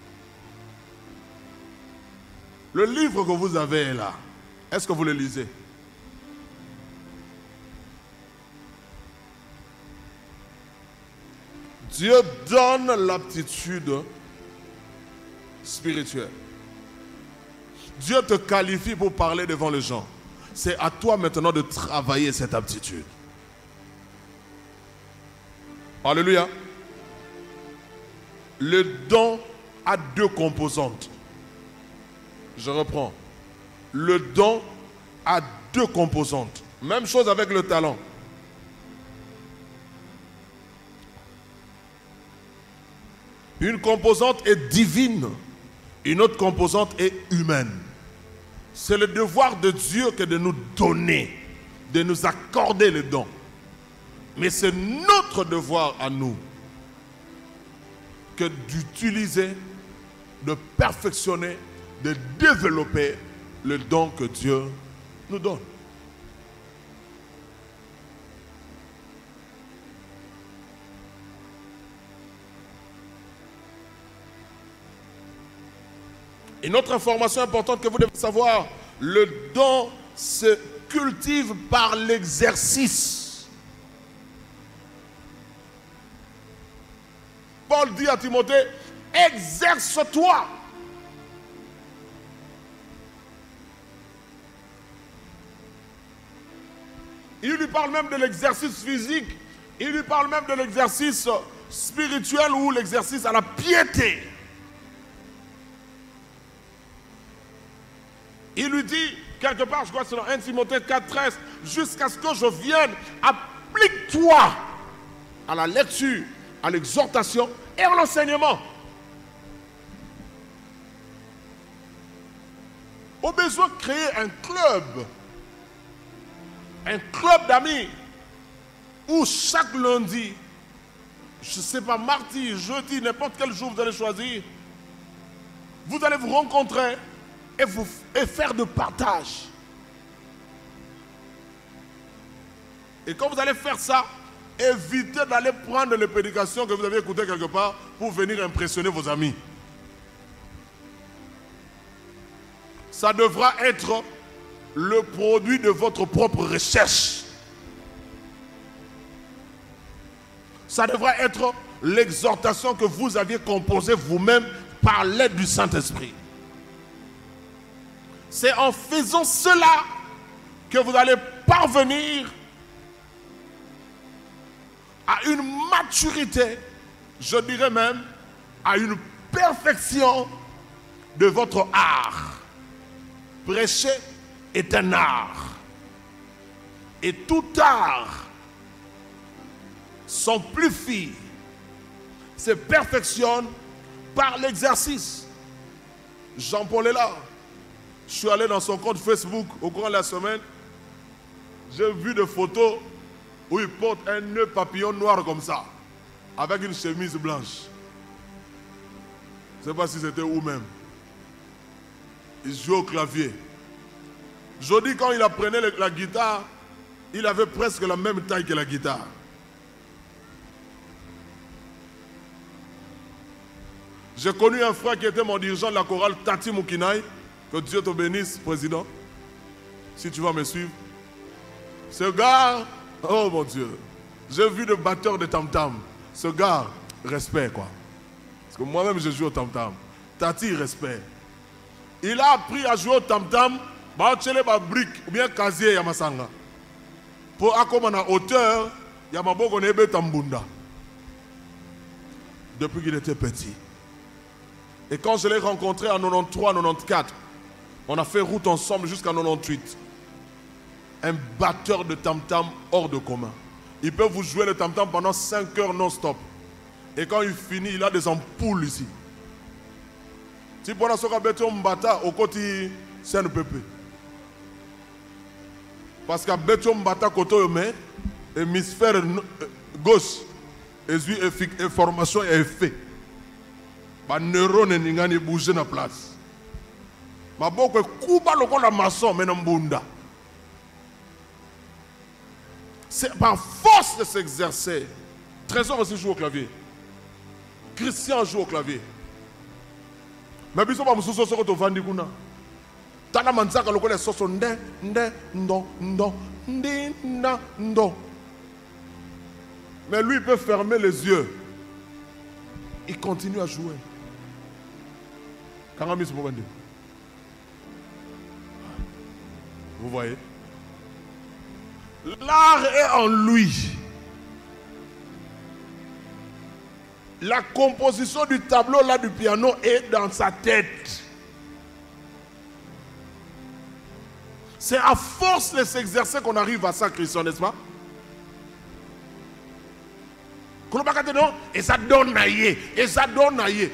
Le livre que vous avez là, est-ce que vous le lisez? Dieu donne l'aptitude spirituelle. Dieu te qualifie pour parler devant les gens. C'est à toi maintenant de travailler cette aptitude. Alléluia. Le don a deux composantes. Je reprends. Le don a deux composantes. Même chose avec le talent. Une composante est divine, une autre composante est humaine. C'est le devoir de Dieu que de nous donner, de nous accorder le don. Mais c'est notre devoir à nous que d'utiliser, de perfectionner, de développer le don que Dieu nous donne. Une autre information importante que vous devez savoir, le don se cultive par l'exercice. Paul dit à Timothée, exerce-toi. Il lui parle même de l'exercice physique, il lui parle même de l'exercice spirituel ou l'exercice à la piété. Il lui dit, quelque part, je crois que c'est dans 1 Timothée 4,13, jusqu'à ce que je vienne, applique-toi à la lecture, à l'exhortation et à l'enseignement. Au besoin de créer un club d'amis, où chaque lundi, je ne sais pas, mardi, jeudi, n'importe quel jour vous allez choisir, vous allez vous rencontrer et faire de partage. Et quand vous allez faire ça, évitez d'aller prendre les prédications que vous avez écoutées quelque part pour venir impressionner vos amis. Ça devra être le produit de votre propre recherche. Ça devra être l'exhortation que vous aviez composée vous-même par l'aide du Saint-Esprit. C'est en faisant cela que vous allez parvenir à une maturité, je dirais même à une perfection de votre art. Prêcher est un art. Et tout art s'amplifie, se perfectionne par l'exercice. Jean-Paul est là. Je suis allé dans son compte Facebook au cours de la semaine. J'ai vu des photos où il porte un nœud papillon noir comme ça, avec une chemise blanche. Je ne sais pas si c'était où même. Il jouait au clavier. Je dis quand il apprenait la guitare, il avait presque la même taille que la guitare. J'ai connu un frère qui était mon dirigeant de la chorale, Tati Mukinaï. Que Dieu te bénisse, président. Si tu vas me suivre. Ce gars, oh mon Dieu. J'ai vu le batteur de tam-tam. Ce gars, respect quoi. Parce que moi-même je joue au tam-tam. Tati, respect. Il a appris à jouer au tam-tam. Brique ou bien casier Yamasanga. Pour accompagner en hauteur, Yamaboko Nebe Tambunda. Depuis qu'il était petit. Et quand je l'ai rencontré en 93-94, on a fait route ensemble jusqu'à 98. Un batteur de tam-tam hors de commun. Il peut vous jouer le tam-tam pendant 5 heures non-stop. Et quand il finit, il a des ampoules ici. Si pour la soka beto mbata au côté CNPP. Parce que beto mbata koto yome hémisphère gauche et information et effet. Les neurones n'ingani bouger na place. Ma boko kuba loko la maçon menambunda. C'est par force de s'exercer. Trésor aussi joue au clavier. Christian joue au clavier. Mais biso ba mususo soko to vandi kuna. Tana manzaka loko le soso ndo ndo. Mais lui il peut fermer les yeux. Il continue à jouer. Vous voyez? L'art est en lui. La composition du tableau là du piano est dans sa tête. C'est à force de s'exercer qu'on arrive à ça, Christian, n'est-ce pas? Et ça donne naïe, et ça donne naïe.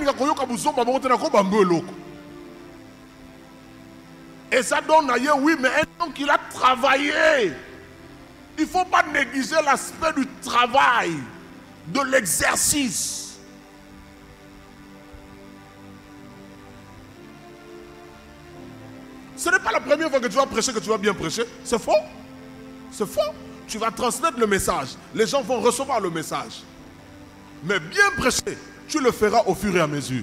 Et ça donne naïe, oui, mais un homme qui a travaillé. Il ne faut pas négliger l'aspect du travail, de l'exercice. Ce n'est pas la première fois que tu vas prêcher que tu vas bien prêcher. C'est faux. C'est faux. Tu vas transmettre le message. Les gens vont recevoir le message. Mais bien prêcher, tu le feras au fur et à mesure.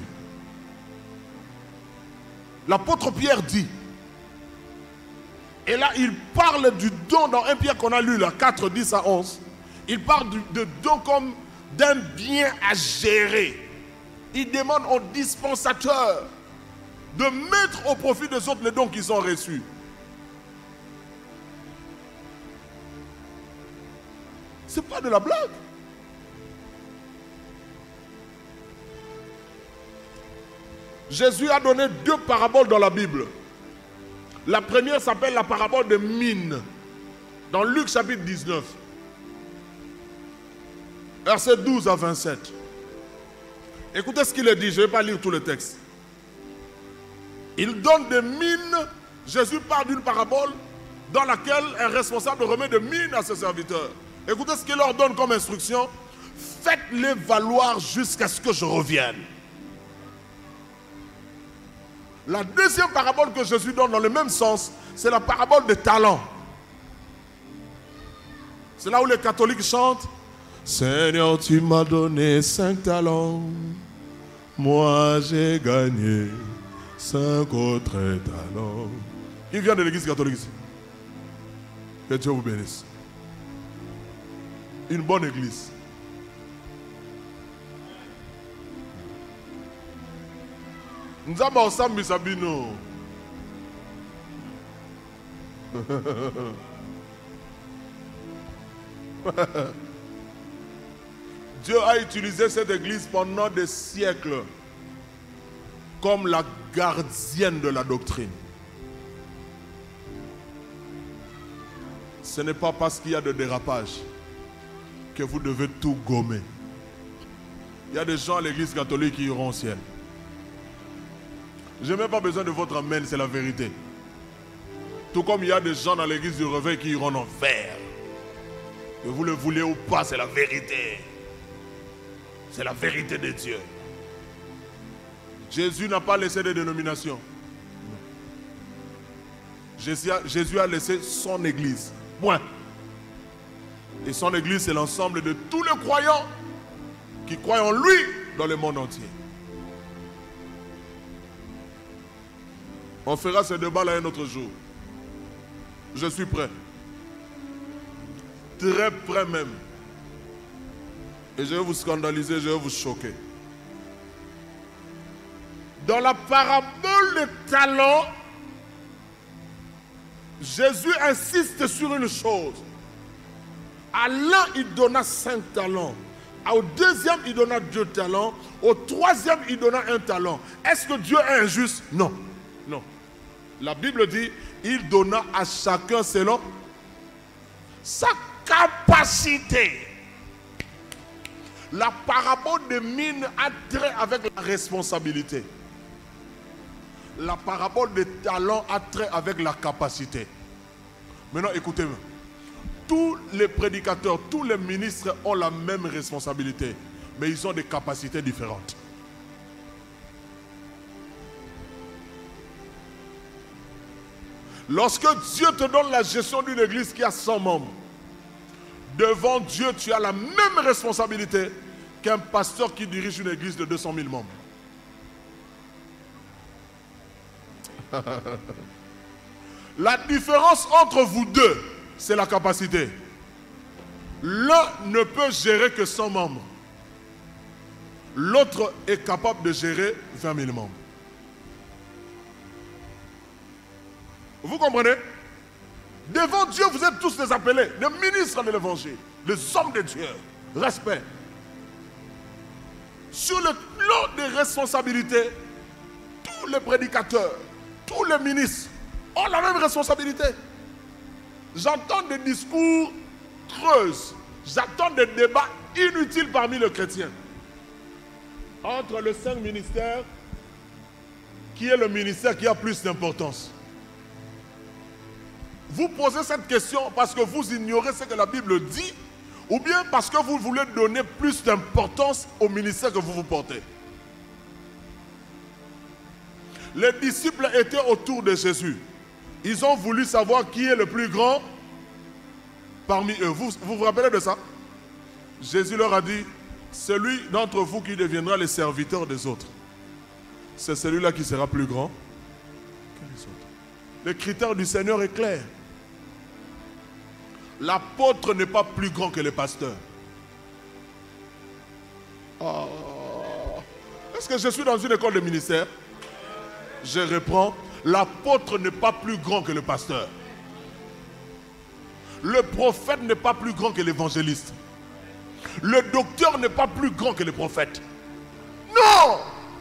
L'apôtre Pierre dit, et là il parle du don dans 1 Pierre qu'on a lu, là, 4, 10 à 11. Il parle de don comme d'un bien à gérer. Il demande aux dispensateurs de mettre au profit des autres les dons qu'ils ont reçus. Ce n'est pas de la blague. Jésus a donné 2 paraboles dans la Bible. La première s'appelle la parabole de mine, dans Luc chapitre 19, versets 12 à 27. Écoutez ce qu'il est dit, je ne vais pas lire tout le texte. Il donne des mines. Jésus parle d'une parabole dans laquelle un responsable remet des mines à ses serviteurs. Écoutez ce qu'il leur donne comme instruction. Faites-les valoir jusqu'à ce que je revienne. La deuxième parabole que Jésus donne dans le même sens, c'est la parabole des talents. C'est là où les catholiques chantent. Seigneur, tu m'as donné 5 talents. Moi, j'ai gagné 5 autres talents. Qui vient de l'église catholique ici? Que Dieu vous bénisse. Une bonne église. Nous avons ensemble Sabino. Dieu a utilisé cette église pendant des siècles comme la gardienne de la doctrine. Ce n'est pas parce qu'il y a de dérapage que vous devez tout gommer. Il y a des gens à l'église catholique qui iront au ciel. Je n'ai même pas besoin de votre amen, c'est la vérité. Tout comme il y a des gens dans l'église du réveil qui iront en enfer. Que vous le voulez ou pas, c'est la vérité. C'est la vérité de Dieu. Jésus n'a pas laissé de dénomination. Jésus a laissé son église. Point. Et son église, c'est l'ensemble de tous les croyants qui croient en lui dans le monde entier. On fera ce débat-là un autre jour. Je suis prêt. Très prêt même. Et je vais vous scandaliser, je vais vous choquer. Dans la parabole des talents, Jésus insiste sur une chose. À l'un, il donna 5 talents. Au deuxième, il donna 2 talents. Au troisième, il donna 1 talent. Est-ce que Dieu est injuste? Non. Non. La Bible dit, il donna à chacun selon sa capacité. La parabole de mine a trait avec la responsabilité. la parabole des talents a trait avec la capacité. Maintenant, écoutez-moi. Tous les prédicateurs, tous les ministres ont la même responsabilité, mais ils ont des capacités différentes. Lorsque Dieu te donne la gestion d'une église qui a 100 membres, devant Dieu, tu as la même responsabilité qu'un pasteur qui dirige une église de 200 000 membres. La différence entre vous deux, c'est la capacité. L'un ne peut gérer que 100 membres. L'autre est capable de gérer 20 000 membres. Vous comprenez? Devant Dieu, vous êtes tous des appelés, des ministres de l'évangile, des hommes de Dieu. Respect. Sur le plan des responsabilités, tous les prédicateurs, tous les ministres ont la même responsabilité. J'entends des discours creux, j'entends des débats inutiles parmi les chrétiens. Entre les 5 ministères, qui est le ministère qui a plus d'importance? Vous posez cette question parce que vous ignorez ce que la Bible dit, ou bien parce que vous voulez donner plus d'importance au ministère que vous vous portez. Les disciples étaient autour de Jésus. Ils ont voulu savoir qui est le plus grand parmi eux. Vous vous rappelez de ça? Jésus leur a dit, celui d'entre vous qui deviendra le serviteur des autres, c'est celui-là qui sera plus grand que les autres. Le critère du Seigneur est clair. L'apôtre n'est pas plus grand que le pasteur. Oh. Est-ce que je suis dans une école de ministère? Je reprends. L'apôtre n'est pas plus grand que le pasteur. Le prophète n'est pas plus grand que l'évangéliste. Le docteur n'est pas plus grand que le prophète. Non!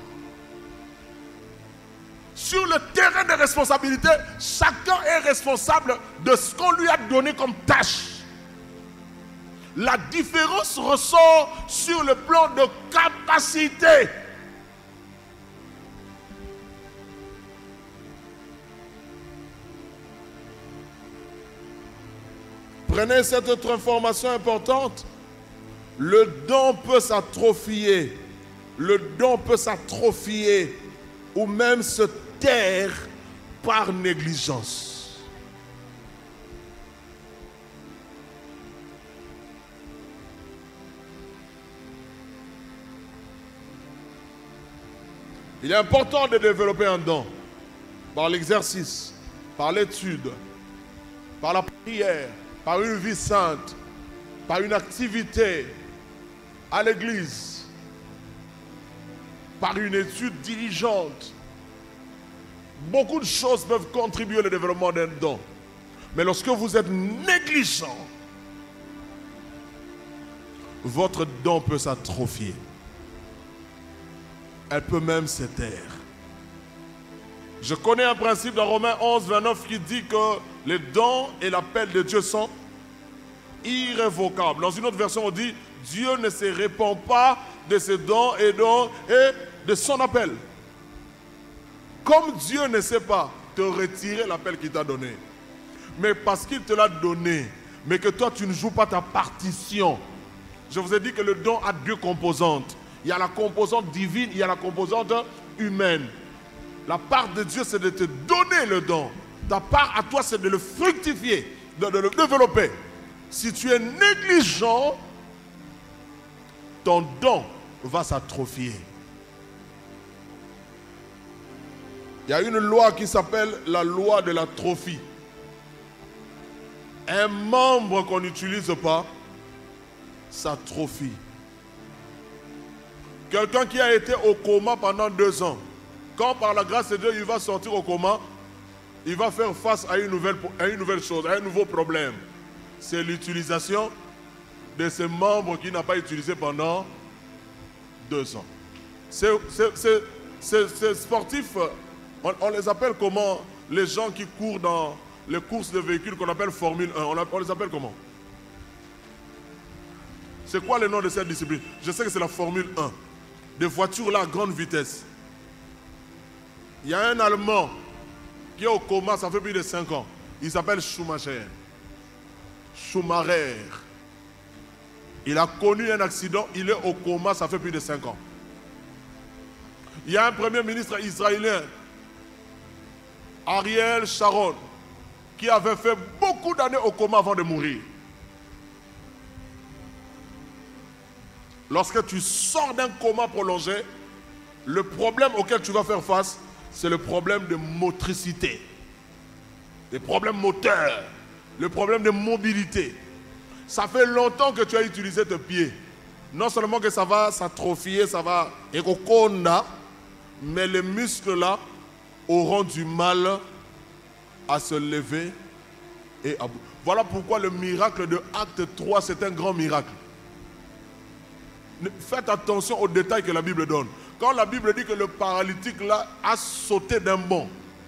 Sur le terrain de responsabilité, chacun est responsable de ce qu'on lui a donné comme tâche. La différence ressort sur le plan de capacité. Prenez cette autre information importante. Le don peut s'atrophier. Le don peut s'atrophier ou même se taire par négligence. Il est important de développer un don par l'exercice, par l'étude, par la prière, par une vie sainte, par une activité à l'église, par une étude diligente. Beaucoup de choses peuvent contribuer au développement d'un don. Mais lorsque vous êtes négligent, votre don peut s'atrophier. Elle peut même se taire. Je connais un principe dans Romains 11, 29 qui dit que les dons et l'appel de Dieu sont irrévocables. Dans une autre version, on dit Dieu ne se répand pas de ses dons et de son appel. Comme Dieu ne sait pas te retirer l'appel qu'il t'a donné, mais parce qu'il te l'a donné, mais que toi tu ne joues pas ta partition. Je vous ai dit que le don a deux composantes. Il y a la composante divine, il y a la composante humaine. La part de Dieu, c'est de te donner le don. Ta part à toi, c'est de le fructifier, de le développer. Si tu es négligent, ton don va s'atrophier. Il y a une loi qui s'appelle la loi de l'atrophie. Un membre qu'on n'utilise pas s'atrophie. Quelqu'un qui a été au coma pendant 2 ans, quand par la grâce de Dieu il va sortir au coma, il va faire face à une nouvelle chose, à un nouveau problème. C'est l'utilisation de ces membres qu'il n'a pas utilisés pendant 2 ans. Ces sportifs, on les appelle comment? Les gens qui courent dans les courses de véhicules qu'on appelle Formule 1, on les appelle comment? C'est quoi le nom de cette discipline? Je sais que c'est la Formule 1. Des voitures là à grande vitesse. Il y a un Allemand qui est au coma, ça fait plus de 5 ans. Il s'appelle Schumacher. Schumacher. Il a connu un accident, il est au coma, ça fait plus de 5 ans. Il y a un premier ministre israélien, Ariel Sharon, qui avait fait beaucoup d'années au coma avant de mourir. Lorsque tu sors d'un coma prolongé, le problème auquel tu vas faire face, c'est le problème de motricité, les problèmes moteurs, le problème de mobilité. Ça fait longtemps que tu as utilisé tes pieds. Non seulement que ça va s'atrophier, ça va écoconda, mais les muscles là auront du mal à se lever et à... Voilà pourquoi le miracle de Acte 3, c'est un grand miracle. Faites attention aux détails que la Bible donne. Quand la Bible dit que le paralytique là a sauté d'un bond,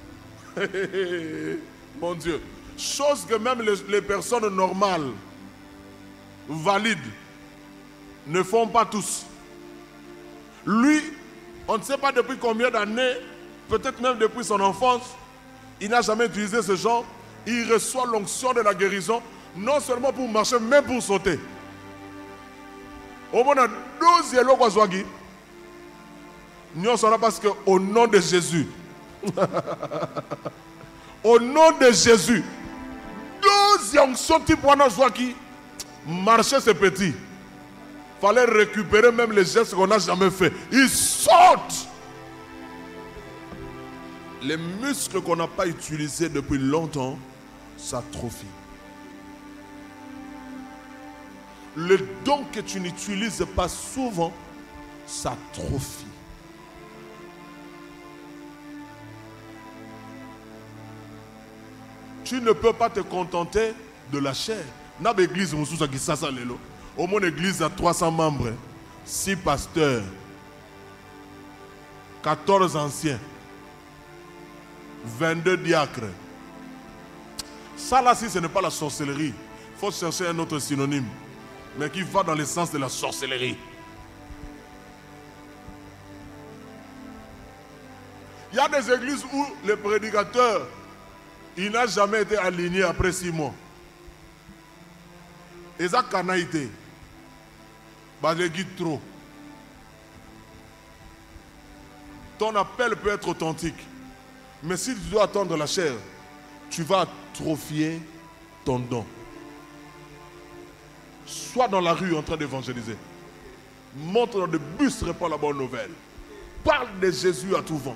mon Dieu, chose que même les personnes normales, valides, ne font pas tous. Lui, on ne sait pas depuis combien d'années, peut-être même depuis son enfance, il n'a jamais utilisé ce genre. Il reçoit l'onction de la guérison, non seulement pour marcher, mais pour sauter. Au moins, 12 yellow kwazwagi. Nous sommes là parce qu'au nom de Jésus, au nom de Jésus, 12 onctions type wanazwagi, marcher c'est petit. Fallait récupérer même les gestes qu'on n'a jamais fait. Il saute. Les muscles qu'on n'a pas utilisés depuis longtemps s'atrophient. Le don que tu n'utilises pas souvent s'atrophie. Tu ne peux pas te contenter de la chair. N'a pas église qui ça lelo. Au moins l'église a 300 membres, 6 pasteurs, 14 anciens, 22 diacres. Ça là, si ce n'est pas la sorcellerie, il faut chercher un autre synonyme, mais qui va dans le sens de la sorcellerie. Il y a des églises où le prédicateur, il n'a jamais été aligné après 6 mois. Et ça, canaïté. Les guides trop. Ton appel peut être authentique. Mais si tu dois attendre la chair, tu vas atrophier ton don. Sois dans la rue en train d'évangéliser. Montre dans des bus, répands la bonne nouvelle. Parle de Jésus à tout vent.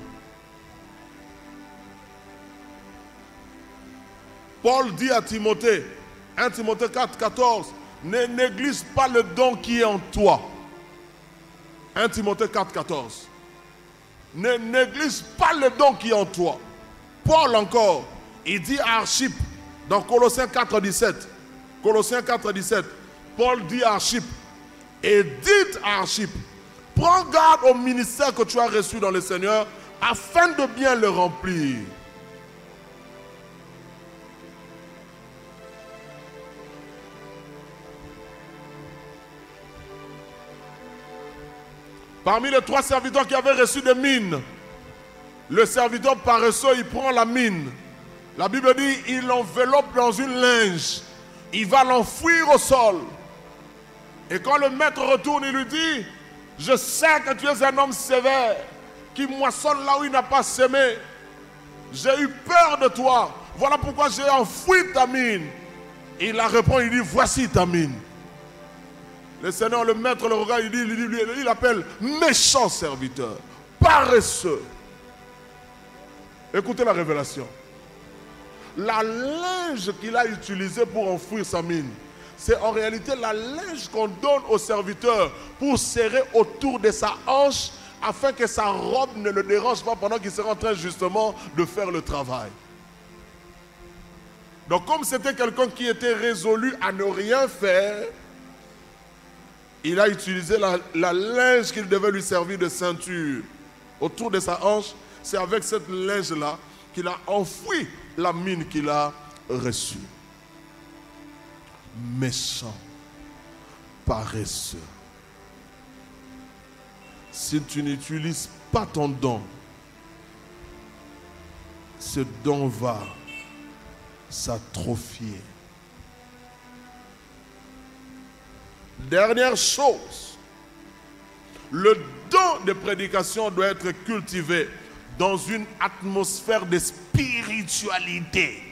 Paul dit à Timothée, 1 Timothée 4, 14, ne néglige pas le don qui est en toi. 1 Timothée 4, 14. Ne néglige pas le don qui est en toi. Paul encore, il dit à Archippe, dans Colossiens 4, 17. Colossiens 4, 17. Paul dit à Archippe, et dites à Archippe, prends garde au ministère que tu as reçu dans le Seigneur, afin de bien le remplir. Parmi les 3 serviteurs qui avaient reçu des mines, le serviteur paresseux, il prend la mine. La Bible dit, il l'enveloppe dans une linge. Il va l'enfouir au sol. Et quand le maître retourne, il lui dit, je sais que tu es un homme sévère, qui moissonne là où il n'a pas semé. J'ai eu peur de toi. Voilà pourquoi j'ai enfoui ta mine. Et il la répond, il dit, voici ta mine. Le Seigneur, le maître, le regarde, il appelle méchant serviteur, paresseux. Écoutez la révélation. La linge qu'il a utilisée pour enfouir sa mine, c'est en réalité la linge qu'on donne au serviteur pour serrer autour de sa hanche afin que sa robe ne le dérange pas pendant qu'il sera en train justement de faire le travail. Donc comme c'était quelqu'un qui était résolu à ne rien faire, il a utilisé la linge qu'il devait lui servir de ceinture autour de sa hanche. C'est avec cette linge-là qu'il a enfoui la mine qu'il a reçue. Méchant, paresseux. Si tu n'utilises pas ton don, ce don va s'atrophier. Dernière chose, le don de prédication doit être cultivé dans une atmosphère de spiritualité.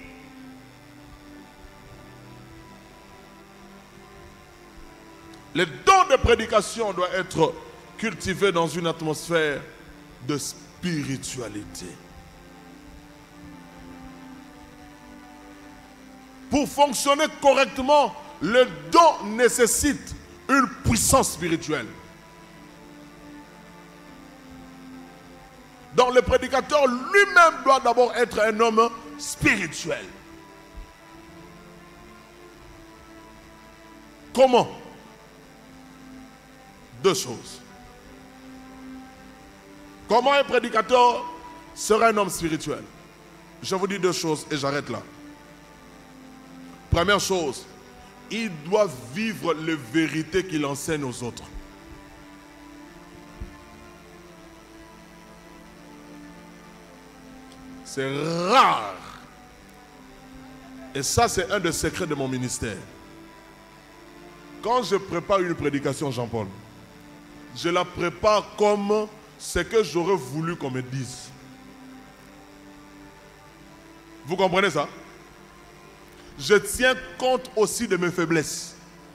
Le don de prédication doit être cultivé dans une atmosphère de spiritualité. Pour fonctionner correctement, le don nécessite une puissance spirituelle. Donc le prédicateur lui-même doit d'abord être un homme spirituel. Comment? Deux choses. Comment un prédicateur sera un homme spirituel? Je vous dis deux choses et j'arrête là. Première chose, il doit vivre les vérités qu'il enseigne aux autres. C'est rare. Et ça, c'est un des secrets de mon ministère. Quand je prépare une prédication, Jean-Paul, je la prépare comme ce que j'aurais voulu qu'on me dise. Vous comprenez ça? Je tiens compte aussi de mes faiblesses.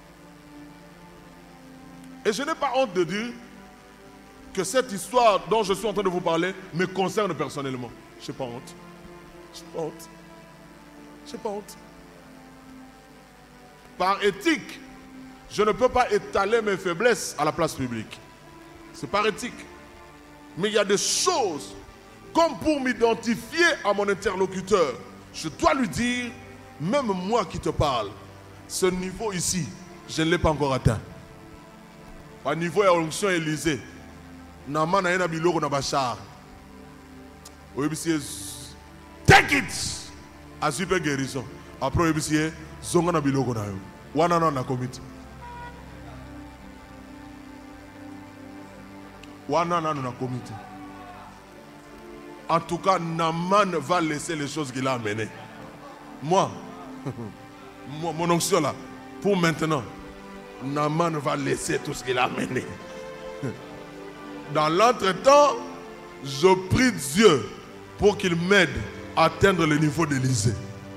Et je n'ai pas honte de dire que cette histoire dont je suis en train de vous parler me concerne personnellement. Je n'ai pas honte. Je n'ai pas honte. Je n'ai pas honte. Par éthique, je ne peux pas étaler mes faiblesses à la place publique. C'est par éthique. Mais il y a des choses, comme pour m'identifier à mon interlocuteur, je dois lui dire, même moi qui te parle, ce niveau ici, je ne l'ai pas encore atteint. Au niveau de l'onction Élysée, take it as super guérison. Après, zonga na biloko na yo. Wana na komite. Wana na komite. En tout cas, Naman va laisser les choses qu'il a amenées. Moi, mon onction là, pour maintenant, Naman va laisser tout ce qu'il a amené. Dans l'entretemps, je prie Dieu pour qu'il m'aide à atteindre le niveau d'Élysée.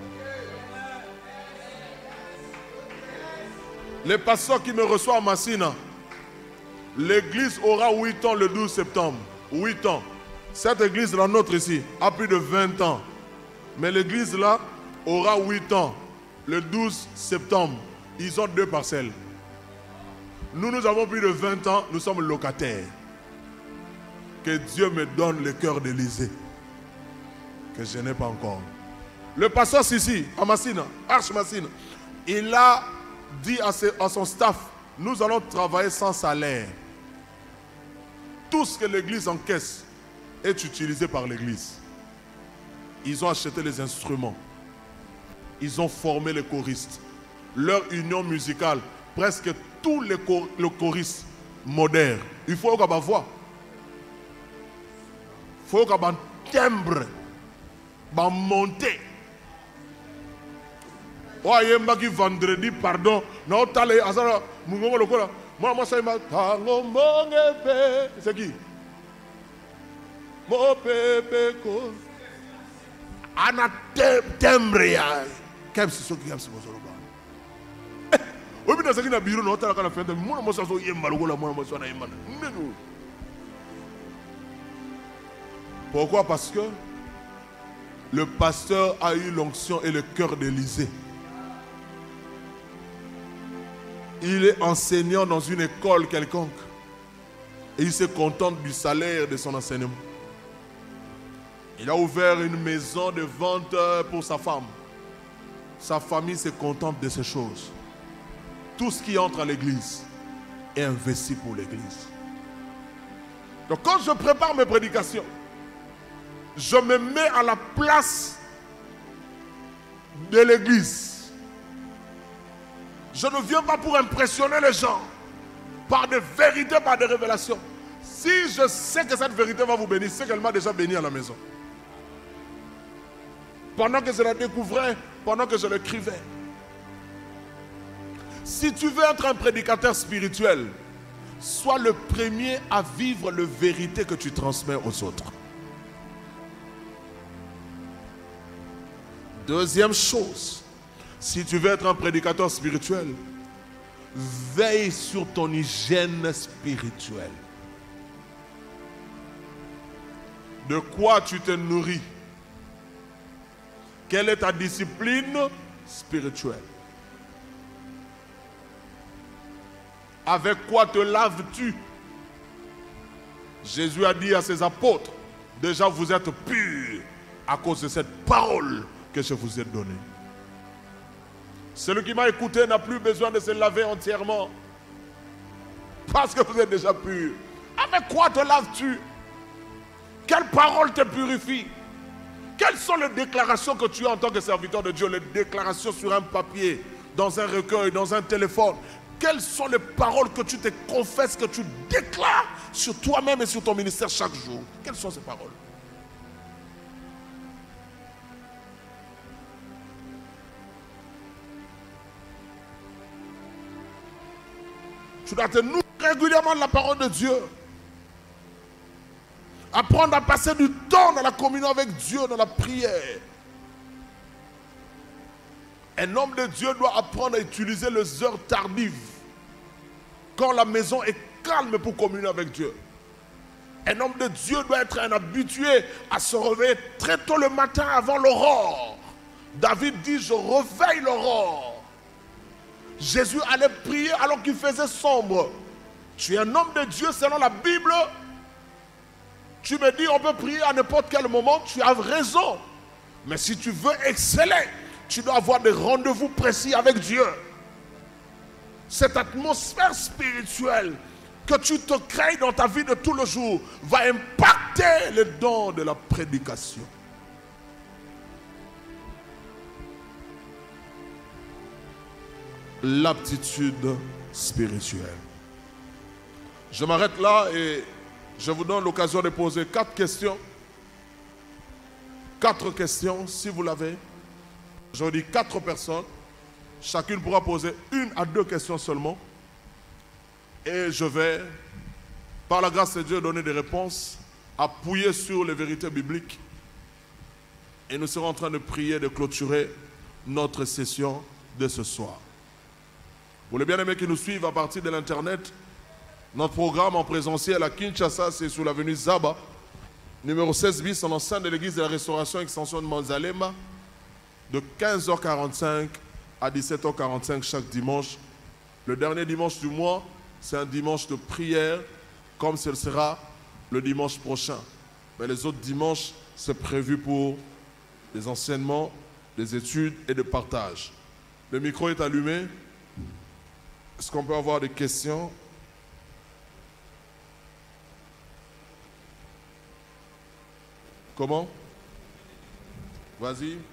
Les pasteurs qui me reçoivent à Massina, l'église aura 8 ans le 12 septembre. 8 ans. Cette église, la nôtre ici, a plus de 20 ans. Mais l'église là aura 8 ans le 12 septembre. Ils ont 2 parcelles. Nous avons plus de 20 ans, nous sommes locataires. Que Dieu me donne le cœur d'Élysée, que je n'ai pas encore. Le pasteur Sissi, à Massina, Arche Massina, il a dit à son staff, nous allons travailler sans salaire. Tout ce que l'église encaisse est utilisé par l'église. Ils ont acheté les instruments. Ils ont formé les choristes. Leur union musicale, presque tous les choristes modernes, il faut qu'on voix. Il faut qu'on timbre, monter. Voyez, je vendredi, pardon. Non, t'allez, moi, ça m'a. C'est qui? Mon bébé, Anna timbre. Qu'est-ce que c'est que c'est? Oui, mais dans ce bureau, on a fait moi, je suis Pourquoi? Parce que le pasteur a eu l'onction et le cœur d'Élysée. Il est enseignant dans une école quelconque et il se contente du salaire de son enseignement. Il a ouvert une maison de vente pour sa femme. Sa famille se contente de ces choses. Tout ce qui entre à l'église est investi pour l'église. Donc quand je prépare mes prédications, je me mets à la place de l'église. Je ne viens pas pour impressionner les gens par des vérités, par des révélations. Si je sais que cette vérité va vous bénir, c'est qu'elle m'a déjà béni à la maison. pendant que je la découvrais, pendant que je l'écrivais. Si tu veux être un prédicateur spirituel, sois le premier à vivre la vérité que tu transmets aux autres. Deuxième chose, si tu veux être un prédicateur spirituel, veille sur ton hygiène spirituelle. De quoi tu te nourris? Quelle est ta discipline spirituelle? Avec quoi te laves-tu? Jésus a dit à ses apôtres, déjà vous êtes purs à cause de cette parole que je vous ai donnée. Celui qui m'a écouté n'a plus besoin de se laver entièrement parce que vous êtes déjà purs. Avec quoi te laves-tu? Quelle parole te purifie? Quelles sont les déclarations que tu as en tant que serviteur de Dieu? Les déclarations sur un papier, dans un recueil, dans un téléphone. Quelles sont les paroles que tu te confesses, que tu déclares sur toi-même et sur ton ministère chaque jour? Quelles sont ces paroles? Tu dois te nourrir régulièrement de la parole de Dieu. Apprendre à passer du temps dans la communion avec Dieu, dans la prière. Un homme de Dieu doit apprendre à utiliser les heures tardives, quand la maison est calme, pour communier avec Dieu. Un homme de Dieu doit être un habitué à se réveiller très tôt le matin avant l'aurore. David dit, je réveille l'aurore. Jésus allait prier alors qu'il faisait sombre. Tu es un homme de Dieu selon la Bible. Tu me dis, on peut prier à n'importe quel moment. Tu as raison. Mais si tu veux exceller, tu dois avoir des rendez-vous précis avec Dieu. Cette atmosphère spirituelle que tu te crées dans ta vie de tous les jours va impacter les dons de la prédication. L'aptitude spirituelle. Je m'arrête là et je vous donne l'occasion de poser 4 questions. 4 questions, si vous l'avez. Je dis 4 personnes. Chacune pourra poser 1 à 2 questions seulement. Et je vais, par la grâce de Dieu, donner des réponses appuyées sur les vérités bibliques. Et nous serons en train de prier, de clôturer notre session de ce soir. Pour les bien-aimés qui nous suivent à partir de l'Internet, notre programme en présentiel à Kinshasa, c'est sur l'avenue Zaba, numéro 16 bis, en enceinte de l'église de la Restauration Extension de Manzalema, de 15h45 à 17h45 chaque dimanche. Le dernier dimanche du mois, c'est un dimanche de prière, comme ce sera le dimanche prochain. Mais les autres dimanches, c'est prévu pour des enseignements, des études et de partage. Le micro est allumé. Est-ce qu'on peut avoir des questions? Comment? Vas-y.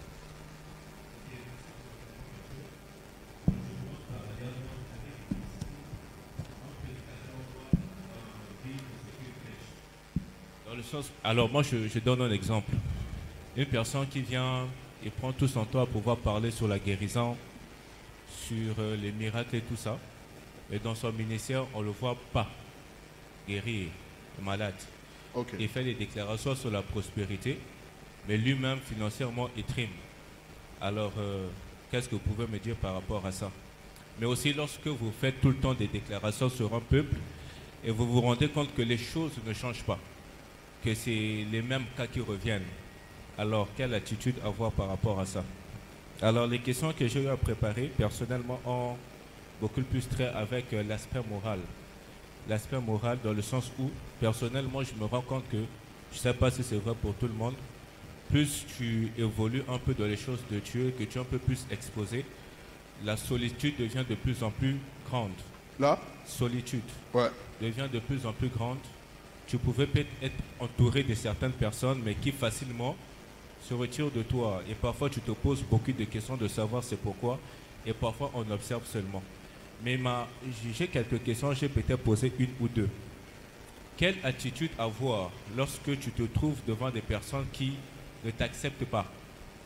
Dans le sens, alors moi je donne un exemple. Une personne qui vient et prend tout son temps à pouvoir parler sur la guérison, sur les miracles et tout ça. Et dans son ministère, on ne le voit pas guérir le malade. Okay. Il fait des déclarations sur la prospérité, mais lui-même financièrement il trime. Alors, qu'est-ce que vous pouvez me dire par rapport à ça? Mais aussi lorsque vous faites tout le temps des déclarations sur un peuple et vous vous rendez compte que les choses ne changent pas, que c'est les mêmes cas qui reviennent. Alors, quelle attitude avoir par rapport à ça? Alors, les questions que j'ai eu à préparer, personnellement, ont beaucoup plus trait avec l'aspect moral. L'aspect moral dans le sens où, personnellement, je me rends compte que, je ne sais pas si c'est vrai pour tout le monde, plus tu évolues un peu dans les choses de Dieu, que tu es un peu plus exposé, la solitude devient de plus en plus grande. La solitude ouais. devient de plus en plus grande. Tu pouvais peut-être être entouré de certaines personnes, mais qui facilement se retirent de toi. Et parfois, tu te poses beaucoup de questions de savoir c'est pourquoi. Et parfois, on observe seulement. Mais j'ai quelques questions, j'ai peut-être posé 1 ou 2. Quelle attitude avoir lorsque tu te trouves devant des personnes qui ne t'acceptent pas?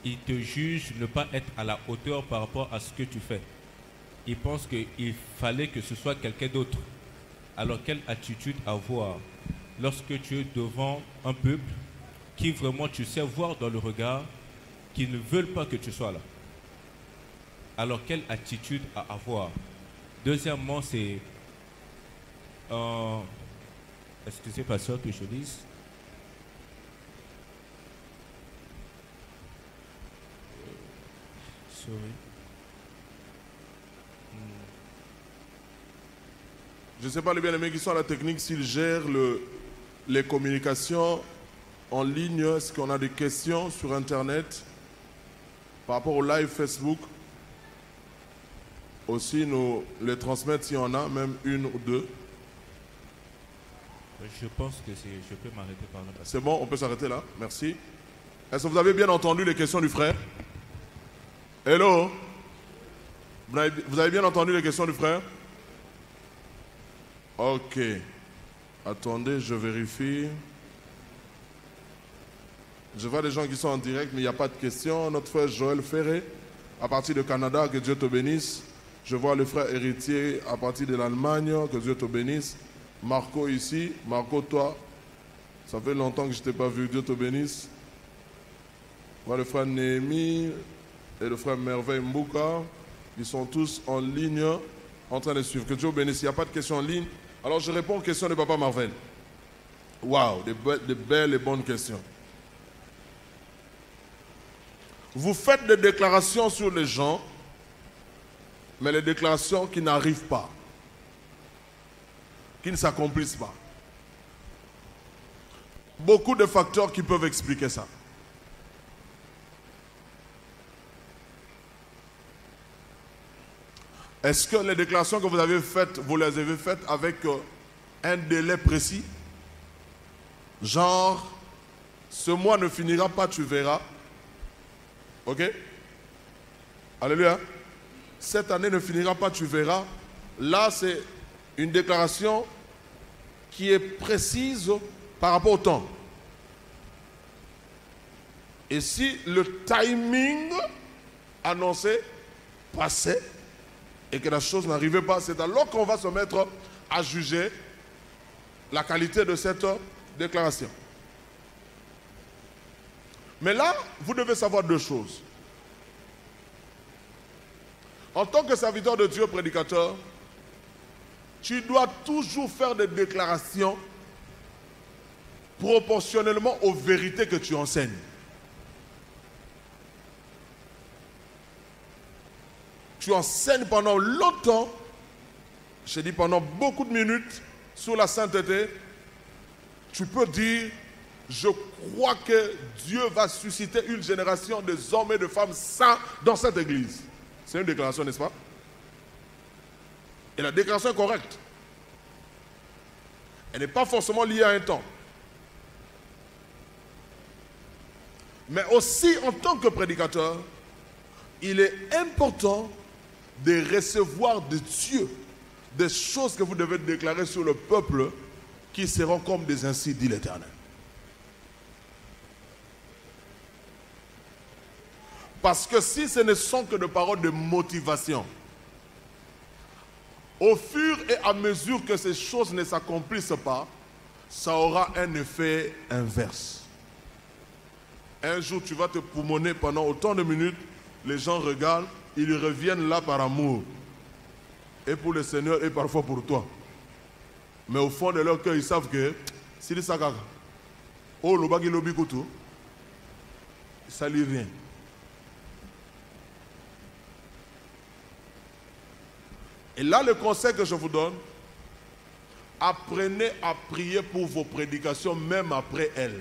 ils te jugent ne pas être à la hauteur par rapport à ce que tu fais. Ils pensent qu'il fallait que ce soit quelqu'un d'autre. Alors quelle attitude avoir lorsque tu es devant un peuple qui vraiment tu sais voir dans le regard qu'ils ne veulent pas que tu sois là? Alors quelle attitude à avoir? Deuxièmement, c'est... excusez pasteur que je dise. Sorry. Je ne sais pas les bien-aimés qui sont à la technique s'ils gèrent les communications en ligne. Est-ce qu'on a des questions sur Internet par rapport au live Facebook? Aussi, nous les transmettre s'il y en a, même une ou deux. Je pense que je peux m'arrêter par là. C'est bon, on peut s'arrêter là. Merci. Est-ce que vous avez bien entendu les questions du frère? Hello? Vous avez bien entendu les questions du frère? Ok. Attendez, je vérifie. Je vois des gens qui sont en direct, mais il n'y a pas de questions. Notre frère Joël Ferré, à partir de Canada, que Dieu te bénisse. Je vois le frère Héritier à partir de l'Allemagne, que Dieu te bénisse. Marco ici. Marco, toi, ça fait longtemps que je ne t'ai pas vu. Dieu te bénisse. Je vois le frère Néhémie et le frère Merveille Mbouka. Ils sont tous en ligne, en train de suivre. Que Dieu vous bénisse. Il n'y a pas de questions en ligne. Alors je réponds aux questions de Papa Marvel. Waouh, des belles et bonnes questions. Vous faites des déclarations sur les gens, mais les déclarations qui n'arrivent pas, qui ne s'accomplissent pas. Beaucoup de facteurs qui peuvent expliquer ça. Est-ce que les déclarations que vous avez faites, vous les avez faites avec un délai précis? Genre, ce mois ne finira pas, tu verras. Ok? Alléluia. Cette année ne finira pas, tu verras. Là, c'est une déclaration qui est précise par rapport au temps. Et si le timing annoncé passait et que la chose n'arrivait pas, c'est alors qu'on va se mettre à juger la qualité de cette déclaration. Mais là, vous devez savoir deux choses. En tant que serviteur de Dieu, prédicateur, tu dois toujours faire des déclarations proportionnellement aux vérités que tu enseignes. Tu enseignes pendant longtemps, je dis pendant beaucoup de minutes, sur la sainteté. Tu peux dire, je crois que Dieu va susciter une génération des hommes et de femmes saints dans cette église. C'est une déclaration, n'est-ce pas? Et la déclaration est correcte. Elle n'est pas forcément liée à un temps. Mais aussi, en tant que prédicateur, il est important de recevoir de Dieu des choses que vous devez déclarer sur le peuple qui seront comme des ainsi dit l'Éternel. Parce que si ce ne sont que des paroles de motivation, au fur et à mesure que ces choses ne s'accomplissent pas, ça aura un effet inverse. Un jour, tu vas te poumonner pendant autant de minutes, les gens regardent, ils reviennent là par amour. Et pour le Seigneur et parfois pour toi. Mais au fond de leur cœur, ils savent que si ça gagne, oh, le bagui lobi kutu, ça ne lit rien. Et là, le conseil que je vous donne, apprenez à prier pour vos prédications, même après elles.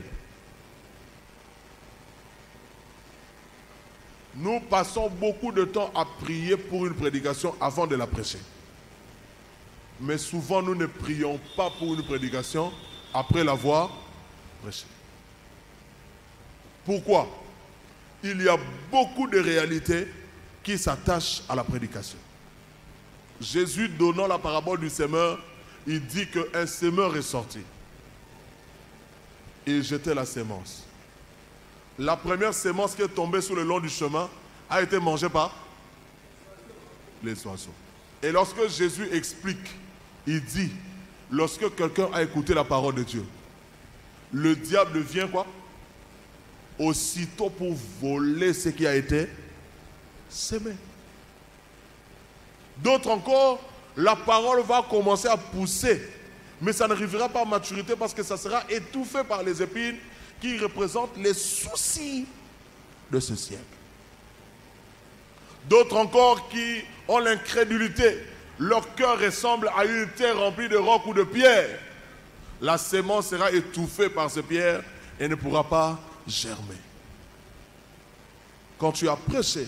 Nous passons beaucoup de temps à prier pour une prédication avant de la prêcher. Mais souvent, nous ne prions pas pour une prédication après l'avoir prêchée. Pourquoi? Il y a beaucoup de réalités qui s'attachent à la prédication. Jésus, donnant la parabole du semeur, il dit qu'un semeur est sorti. Il jetait la sémence. La première sémence qui est tombée sur le long du chemin a été mangée par les oiseaux. Et lorsque Jésus explique, il dit, lorsque quelqu'un a écouté la parole de Dieu, le diable vient quoi? Aussitôt pour voler ce qui a été sémé. D'autres encore, la parole va commencer à pousser, mais ça n'arrivera pas à maturité parce que ça sera étouffé par les épines qui représentent les soucis de ce siècle. D'autres encore qui ont l'incrédulité, leur cœur ressemble à une terre remplie de rocs ou de pierres. La sémence sera étouffée par ces pierres et ne pourra pas germer. Quand tu as prêché,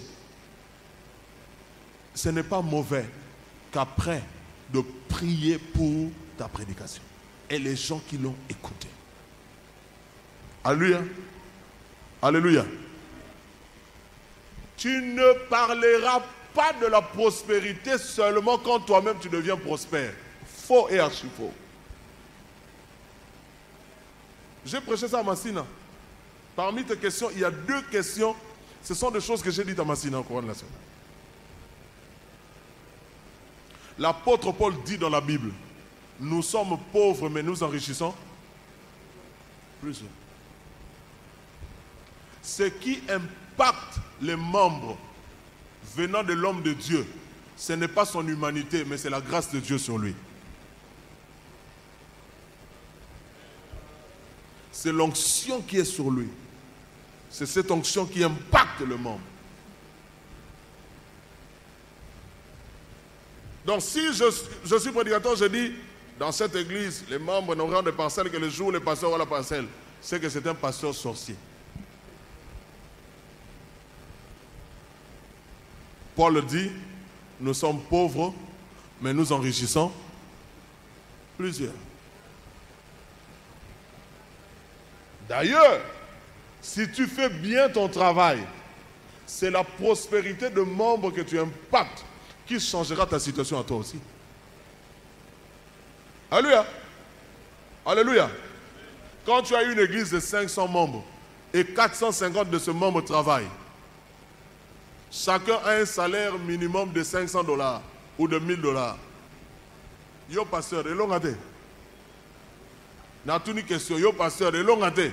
ce n'est pas mauvais qu'après de prier pour ta prédication et les gens qui l'ont écouté. Alléluia. Alléluia. Tu ne parleras pas de la prospérité seulement quand toi-même tu deviens prospère. Faux et archi faux. J'ai prêché ça à Massina. Parmi tes questions, il y a 2 questions. Ce sont des choses que j'ai dites à Massina au courant de la semaine. L'apôtre Paul dit dans la Bible, nous sommes pauvres mais nous enrichissons plus. Ce qui impacte les membres venant de l'homme de Dieu, ce n'est pas son humanité, mais c'est la grâce de Dieu sur lui. C'est l'onction qui est sur lui. C'est cette onction qui impacte le membre. Donc si je suis prédicateur, je dis, dans cette église, les membres n'auront de parcelles que le jour où les pasteurs auront la parcelle. C'est que c'est un pasteur sorcier. Paul dit, nous sommes pauvres, mais nous enrichissons plusieurs. D'ailleurs, si tu fais bien ton travail, c'est la prospérité de membres que tu impactes qui changera ta situation à toi aussi. Alléluia. Alléluia. Quand tu as une église de 500 membres et 450 de ces membres travaillent, chacun a un salaire minimum de $500 ou de $1000. Yo pasteur, de long até. N'a tout ni question, yo pasteur, de long até.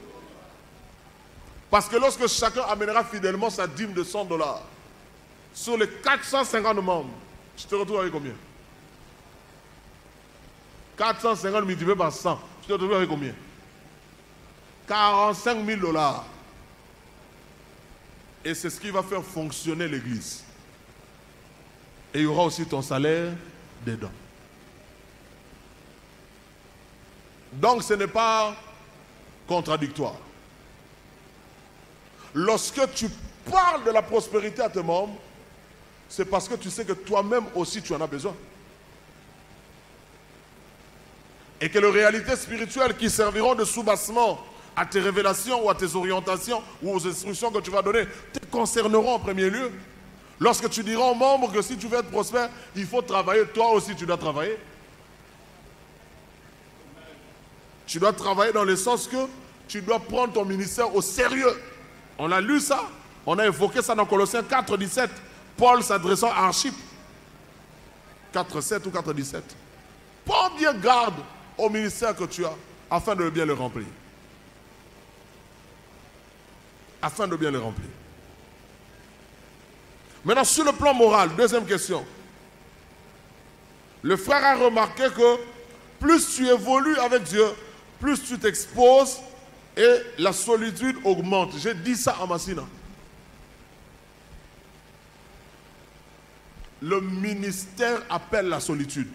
Parce que lorsque chacun amènera fidèlement sa dîme de $100, sur les 450 membres, je te retrouve avec combien? 450 multiplié par 100, je te retrouve avec combien? $45 000. Et c'est ce qui va faire fonctionner l'église. Et il y aura aussi ton salaire dedans. Donc ce n'est pas contradictoire. Lorsque tu parles de la prospérité à tes membres, c'est parce que tu sais que toi-même aussi tu en as besoin. Et que les réalités spirituelles qui serviront de soubassement à tes révélations ou à tes orientations ou aux instructions que tu vas donner te concerneront en premier lieu. Lorsque tu diras aux membres que si tu veux être prospère, il faut travailler, toi aussi tu dois travailler. Tu dois travailler dans le sens que tu dois prendre ton ministère au sérieux. On a lu ça, on a évoqué ça dans Colossiens 4,17. Paul s'adressant à Archippe. 4,7 ou 4,17. Prends bien garde au ministère que tu as afin de bien le remplir. Afin de bien le remplir. Maintenant, sur le plan moral, deuxième question. Le frère a remarqué que plus tu évolues avec Dieu, plus tu t'exposes et la solitude augmente. J'ai dit ça à Massina. Le ministère appelle la solitude.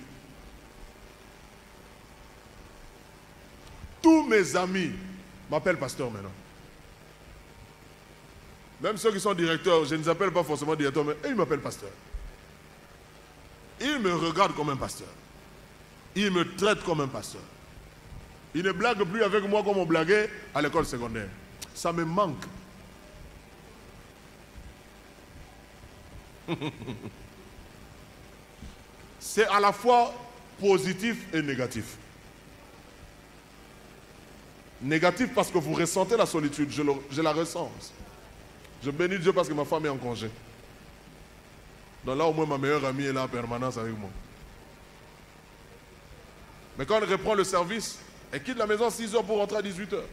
Tous mes amis m'appellent pasteur maintenant. Même ceux qui sont directeurs, je ne les appelle pas forcément directeurs, mais ils m'appellent pasteur. Ils me regardent comme un pasteur. Ils me traitent comme un pasteur. Ils ne blaguent plus avec moi comme on blaguait à l'école secondaire. Ça me manque. C'est à la fois positif et négatif. Négatif parce que vous ressentez la solitude. Je la ressens. Je bénis Dieu parce que ma femme est en congé. Donc là, au moins, ma meilleure amie est là en permanence avec moi. Mais quand elle reprend le service, elle quitte la maison à 6 h pour rentrer à 18 h.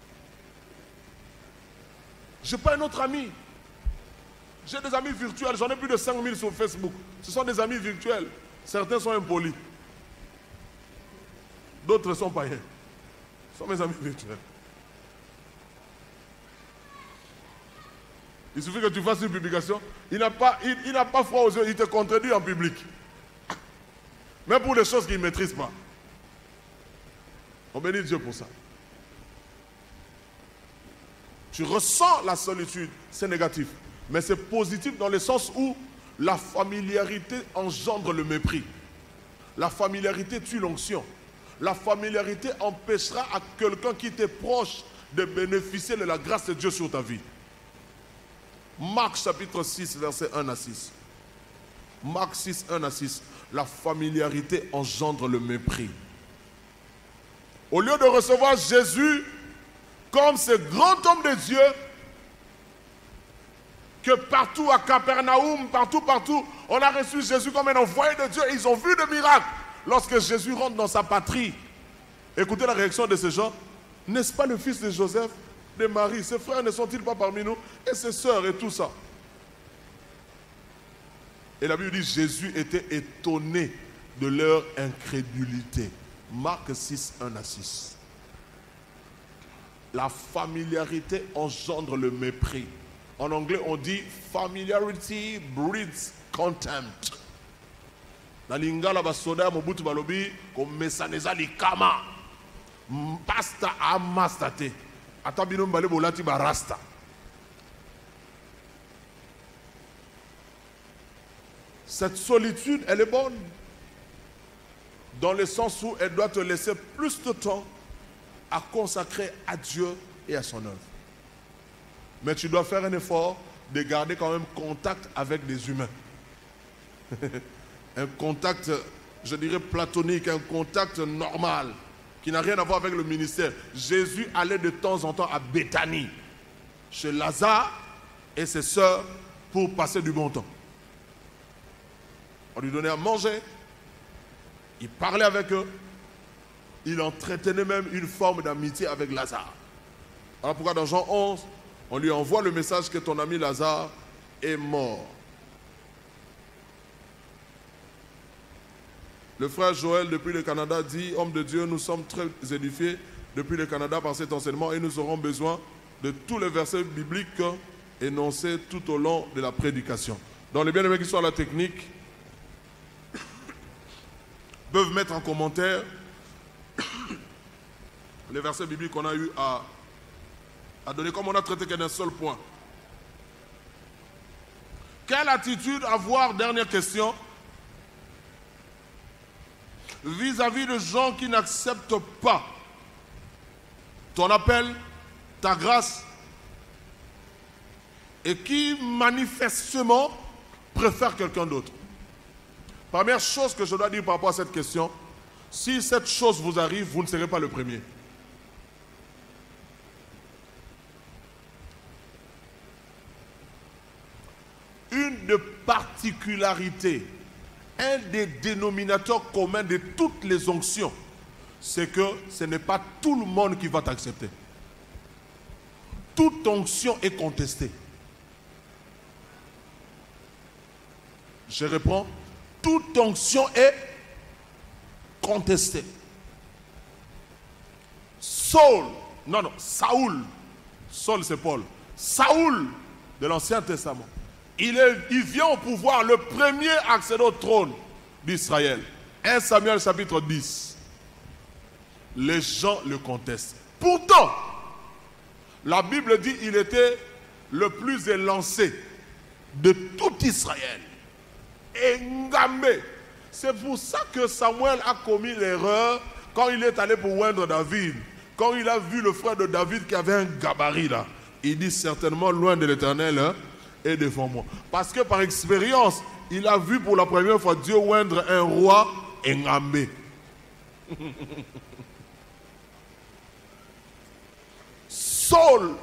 Je n'ai pas un autre ami. J'ai des amis virtuels, j'en ai plus de 5000 sur Facebook. Ce sont des amis virtuels. Certains sont impolis. D'autres sont païens. Ce sont mes amis virtuels. Il suffit que tu fasses une publication. Il n'a pas froid aux yeux, il te contredit en public. Même pour des choses qu'il ne maîtrise pas. On bénit Dieu pour ça. Tu ressens la solitude, c'est négatif. Mais c'est positif dans le sens où la familiarité engendre le mépris. La familiarité tue l'onction. La familiarité empêchera à quelqu'un qui t'est proche de bénéficier de la grâce de Dieu sur ta vie. Marc chapitre 6, versets 1 à 6. Marc 6, 1 à 6. La familiarité engendre le mépris. Au lieu de recevoir Jésus comme ce grand homme de Dieu, que partout à Capernaum, partout, on a reçu Jésus comme un envoyé de Dieu. Ils ont vu des miracles. Lorsque Jésus rentre dans sa patrie, écoutez la réaction de ces gens. N'est-ce pas le fils de Joseph, de Marie? Ses frères ne sont-ils pas parmi nous? Et ses sœurs et tout ça. Et la Bible dit, Jésus était étonné de leur incrédulité. Marc 6, 1 à 6. La familiarité engendre le mépris. En anglais, on dit familiarity breeds contempt. Na lingala basoda mobutu balobi ko mesaneza likama. Pasta amastate. Atabino mbale bolati barasta. Cette solitude, elle est bonne. Dans le sens où elle doit te laisser plus de temps à consacrer à Dieu et à son œuvre. Mais tu dois faire un effort de garder quand même contact avec des humains. Un contact, je dirais platonique, un contact normal, qui n'a rien à voir avec le ministère. Jésus allait de temps en temps à Béthanie, chez Lazare et ses sœurs, pour passer du bon temps. On lui donnait à manger, il parlait avec eux, il entretenait même une forme d'amitié avec Lazare. Alors pourquoi dans Jean 11, on lui envoie le message que ton ami Lazare est mort. Le frère Joël, depuis le Canada, dit, homme de Dieu, nous sommes très édifiés depuis le Canada par cet enseignement et nous aurons besoin de tous les versets bibliques énoncés tout au long de la prédication. Donc les bien-aimés qui sont à la technique peuvent mettre en commentaire les versets bibliques qu'on a eu à donner, comme on a traité qu'un seul point. Quelle attitude avoir, dernière question, vis-à-vis de gens qui n'acceptent pas ton appel, ta grâce, et qui manifestement préfèrent quelqu'un d'autre? Première chose que je dois dire par rapport à cette question, si cette chose vous arrive, vous ne serez pas le premier. Une des particularités, un des dénominateurs communs de toutes les onctions, c'est que ce n'est pas tout le monde qui va t'accepter. Toute onction est contestée. Je réponds, toute onction est contestée. Saul, Saul c'est Paul, Saoul de l'Ancien Testament, il vient au pouvoir, le premier à accéder au trône d'Israël. 1 Samuel chapitre 10. Les gens le contestent. Pourtant, la Bible dit qu'il était le plus élancé de tout Israël. Et Ngambé. C'est pour ça que Samuel a commis l'erreur quand il est allé pour oindre David. Quand il a vu le frère de David qui avait un gabarit là, il dit certainement loin de l'Éternel et devant moi. Parce que par expérience, il a vu pour la première fois Dieu oindre un roi Ngambé. Saul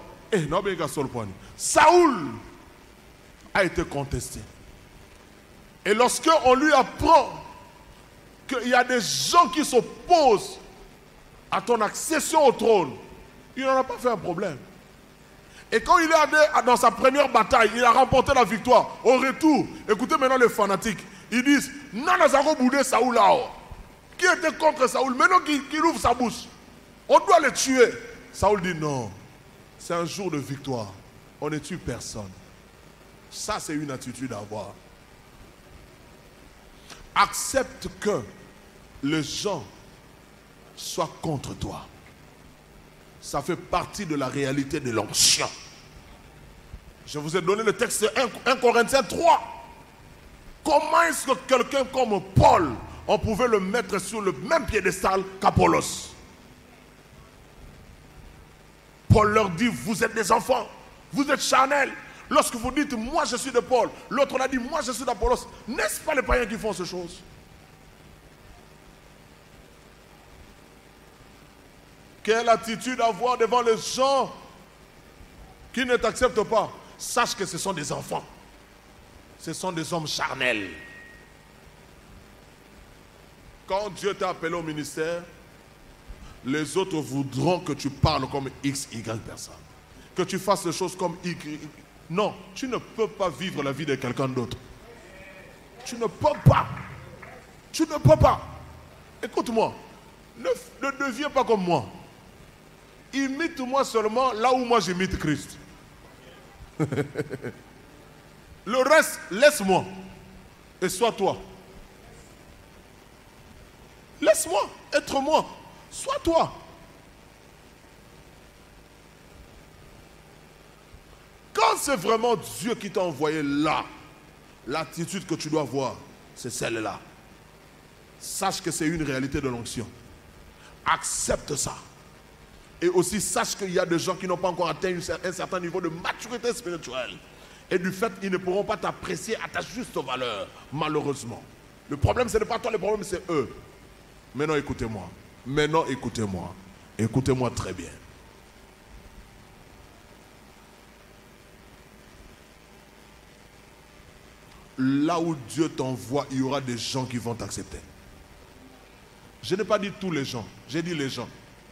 a été contesté. Et lorsque on lui apprend qu'il y a des gens qui s'opposent à ton accession au trône, il n'en a pas fait un problème. Et quand il est allé dans sa première bataille, il a remporté la victoire. Au retour, écoutez maintenant les fanatiques, ils disent, non, nous avons boudé Saoul là-haut. Qui était contre Saoul? Maintenant qu'il ouvre sa bouche, on doit le tuer. Saoul dit non, c'est un jour de victoire. On ne tue personne. Ça, c'est une attitude à avoir. Accepte que les gens soient contre toi. Ça fait partie de la réalité de l'onction. Je vous ai donné le texte 1 Corinthiens 3. Comment est-ce que quelqu'un comme Paul, on pouvait le mettre sur le même piédestal qu'Apollos? Paul leur dit, vous êtes des enfants, vous êtes charnels. Lorsque vous dites, moi je suis de Paul, l'autre on a dit, moi je suis d'Apollos. N'est-ce pas les païens qui font ces choses? Quelle attitude avoir devant les gens qui ne t'acceptent pas? Sache que ce sont des enfants. Ce sont des hommes charnels. Quand Dieu t'a appelé au ministère, les autres voudront que tu parles comme X, Y personne. Que tu fasses les choses comme Y. Non, tu ne peux pas vivre la vie de quelqu'un d'autre. Tu ne peux pas. Tu ne peux pas. Écoute-moi. Ne deviens pas comme moi. Imite-moi seulement là où moi j'imite Christ. Le reste, laisse-moi. Et sois toi. Laisse-moi être moi. Sois toi. Quand c'est vraiment Dieu qui t'a envoyé là, l'attitude que tu dois avoir, c'est celle-là. Sache que c'est une réalité de l'onction. Accepte ça. Et aussi sache qu'il y a des gens qui n'ont pas encore atteint un certain niveau de maturité spirituelle. Et du fait, ils ne pourront pas t'apprécier à ta juste valeur, malheureusement. Le problème, ce n'est pas toi, le problème, c'est eux. Maintenant, écoutez-moi. Maintenant, écoutez-moi. Écoutez-moi très bien. Là où Dieu t'envoie, il y aura des gens qui vont t'accepter. Je n'ai pas dit tous les gens, j'ai dit les gens.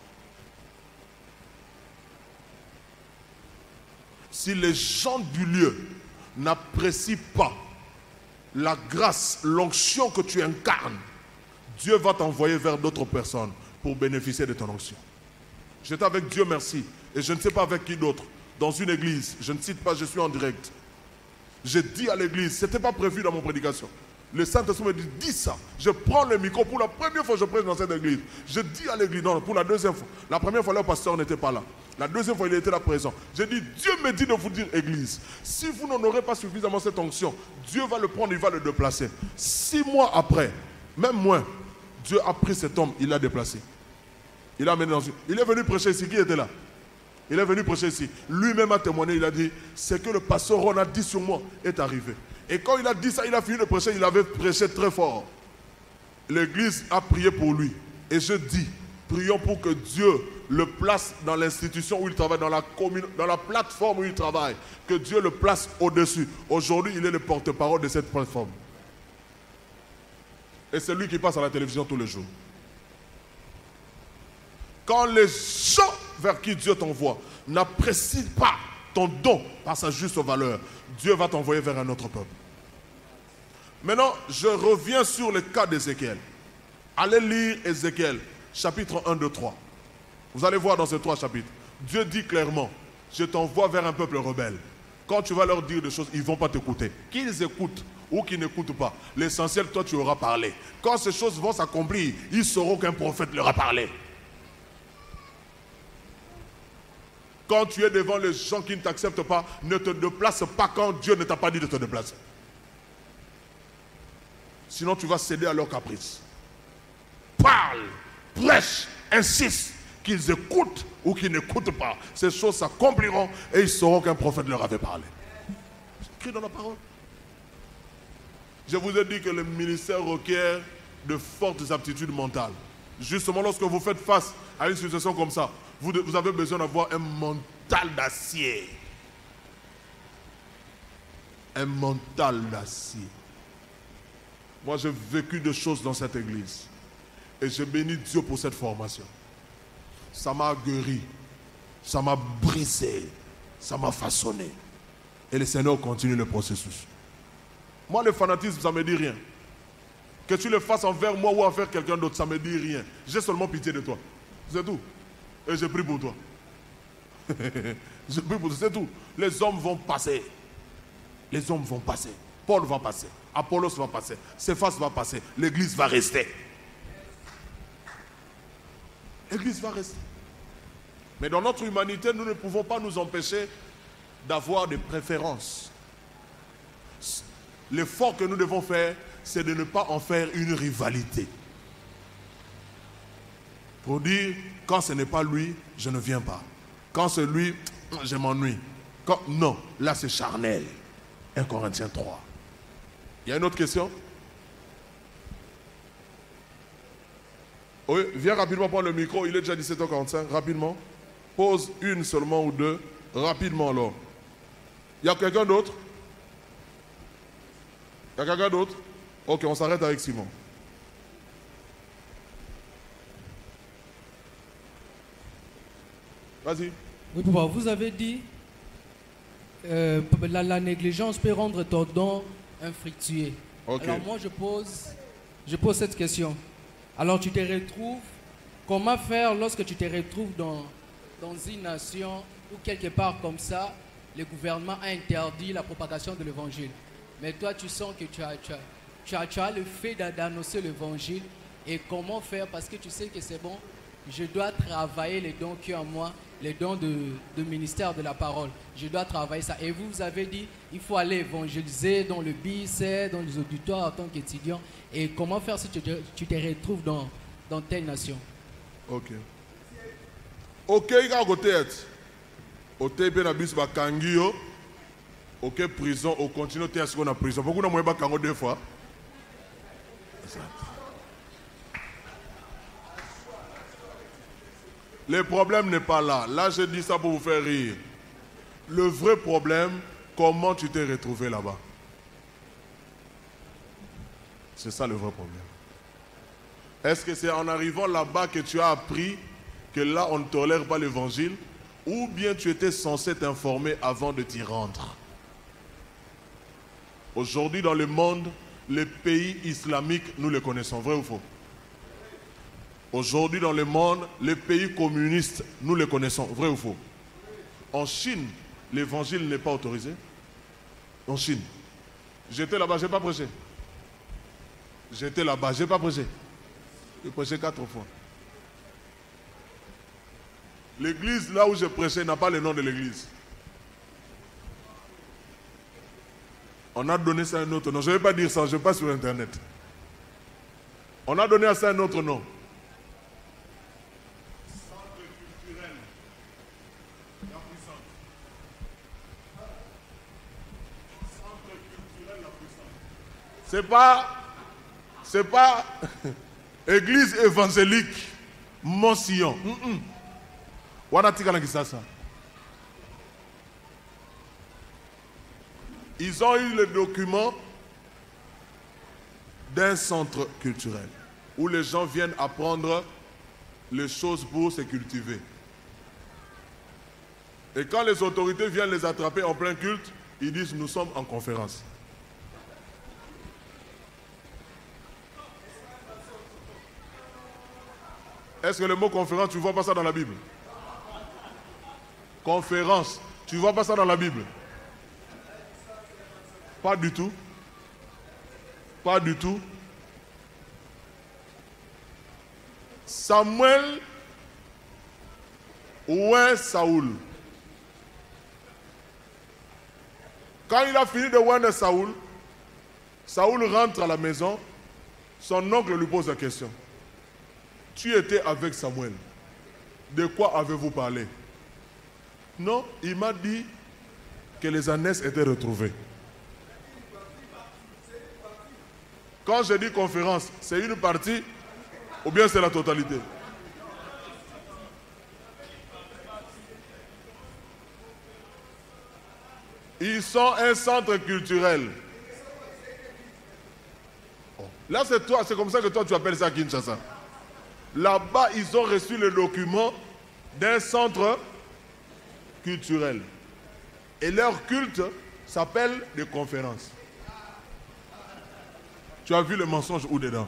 Si les gens du lieu n'apprécient pas la grâce, l'onction que tu incarnes, Dieu va t'envoyer vers d'autres personnes pour bénéficier de ton onction. J'étais avec Dieu merci, et je ne sais pas avec qui d'autre, dans une église, je ne cite pas, je suis en direct. J'ai dit à l'église, ce n'était pas prévu dans mon prédication. Le Saint-Esprit me dit, dis ça. Je prends le micro pour la première fois que je prêche dans cette église. Je dis à l'église, non, pour la deuxième fois. La première fois, le pasteur n'était pas là. La deuxième fois, il était là présent. J'ai dit, Dieu me dit de vous dire, église, si vous n'en aurez pas suffisamment cette onction, Dieu va le prendre, il va le déplacer. 6 mois après, même moins, Dieu a pris cet homme, il l'a déplacé. Il l'a amené dans une... Il est venu prêcher ici, qui était là? Il est venu prêcher ici. Lui-même a témoigné, il a dit, c'est que le pasteur Ron a dit sur moi est arrivé. Et quand il a dit ça, il a fini de prêcher, il avait prêché très fort. L'église a prié pour lui. Et je dis, prions pour que Dieu le place dans l'institution où il travaille, dans la plateforme où il travaille. Que Dieu le place au-dessus. Aujourd'hui, il est le porte-parole de cette plateforme. Et c'est lui qui passe à la télévision tous les jours. Quand les gens vers qui Dieu t'envoie n'apprécient pas ton don par sa juste valeur, Dieu va t'envoyer vers un autre peuple. Maintenant, je reviens sur le cas d'Ézéchiel. Allez lire Ézéchiel, chapitre 1, 2, 3. Vous allez voir dans ces 3 chapitres. Dieu dit clairement, je t'envoie vers un peuple rebelle. Quand tu vas leur dire des choses, ils ne vont pas t'écouter. Qu'ils écoutent ou qu'ils n'écoutent pas, l'essentiel, toi, tu auras parlé. Quand ces choses vont s'accomplir, ils sauront qu'un prophète leur a parlé. Quand tu es devant les gens qui ne t'acceptent pas, ne te déplace pas quand Dieu ne t'a pas dit de te déplacer. Sinon, tu vas céder à leurs caprices. Parle, prêche, insiste, qu'ils écoutent ou qu'ils n'écoutent pas. Ces choses s'accompliront et ils sauront qu'un prophète leur avait parlé. C'est écrit dans la parole. Je vous ai dit que le ministère requiert de fortes aptitudes mentales. Justement, lorsque vous faites face à une situation comme ça, vous avez besoin d'avoir un mental d'acier. Un mental d'acier. Moi, j'ai vécu des choses dans cette église. Et je bénis Dieu pour cette formation. Ça m'a guéri. Ça m'a brisé. Ça m'a façonné. Et le Seigneur continue le processus. Moi, le fanatisme, ça ne me dit rien. Que tu le fasses envers moi ou envers quelqu'un d'autre, ça ne me dit rien. J'ai seulement pitié de toi. C'est tout. Et je prie pour toi. Je prie pour toi, c'est tout. Les hommes vont passer. Les hommes vont passer. Paul va passer. Apollos va passer. Céphas va passer. L'église va rester. L'église va rester. Mais dans notre humanité, nous ne pouvons pas nous empêcher d'avoir des préférences. L'effort que nous devons faire, c'est de ne pas en faire une rivalité. Pour dire, quand ce n'est pas lui, je ne viens pas. Quand c'est lui, je m'ennuie. Non, là c'est charnel. 1 Corinthiens 3. Il y a une autre question? Oui, viens rapidement prendre le micro, il est déjà 17h45, rapidement. Pose une seulement ou deux, rapidement alors. Il y a quelqu'un d'autre? Il y a quelqu'un d'autre? Ok, on s'arrête avec Simon. Vas-y. Oui, papa, vous avez dit la négligence peut rendre ton don infructueux. Ok. Alors moi, je pose cette question. Alors tu te retrouves, comment faire lorsque tu te retrouves dans une nation où quelque part comme ça, le gouvernement a interdit la propagation de l'évangile. Mais toi, tu sens que tu as le fait d'annoncer l'évangile. Et comment faire? Parce que tu sais que c'est bon, je dois travailler les dons qu'il y a en moi, les dons de ministère de la parole. Je dois travailler ça. Et vous avez dit, il faut aller évangéliser dans le BIC, dans les auditoires en tant qu'étudiant. Et comment faire si tu te retrouves dans telle nation? Ok. Ok, il y a un côté. Au TP, na bis bakangio. Ok, prison, au continue à ce qu'on a prison. Pourquoi on a moins kango 2 fois? Le problème n'est pas là. Là, je dis ça pour vous faire rire. Le vrai problème, comment tu t'es retrouvé là-bas? C'est ça le vrai problème. Est-ce que c'est en arrivant là-bas que tu as appris que là, on ne tolère pas l'évangile? Ou bien tu étais censé t'informer avant de t'y rendre? Aujourd'hui, dans le monde, les pays islamiques, nous les connaissons. Vrai ou faux? Aujourd'hui, dans le monde, les pays communistes, nous les connaissons. Vrai ou faux? En Chine, l'évangile n'est pas autorisé. En Chine. J'étais là-bas, je n'ai pas prêché. J'étais là-bas, je n'ai pas prêché. J'ai prêché 4 fois. L'église, là où j'ai prêché, n'a pas le nom de l'église. On a donné ça un autre nom. Je ne vais pas dire ça, je passe sur Internet. On a donné à ça un autre nom. Centre culturel. La puissance. Centre culturel, la puissance. C'est pas église évangélique Mont-Sillon. Ils ont eu le document d'un centre culturel où les gens viennent apprendre les choses pour se cultiver. Et quand les autorités viennent les attraper en plein culte, ils disent nous sommes en conférence. Est-ce que le mot conférence, tu ne vois pas ça dans la Bible? Conférence, tu ne vois pas ça dans la Bible? Pas du tout. Pas du tout. Samuel ou Saoul. Quand il a fini de voir Saoul, Saoul rentre à la maison, son oncle lui pose la question. Tu étais avec Samuel. De quoi avez-vous parlé? Non, il m'a dit que les ânesses étaient retrouvées. Quand je dis conférence, c'est une partie. Ou bien c'est la totalité? Ils sont un centre culturel. Là, c'est toi, c'est comme ça que toi tu appelles ça Kinshasa. Là-bas, ils ont reçu le document d'un centre culturel. Et leur culte s'appelle des conférences. Tu as vu le mensonge où dedans?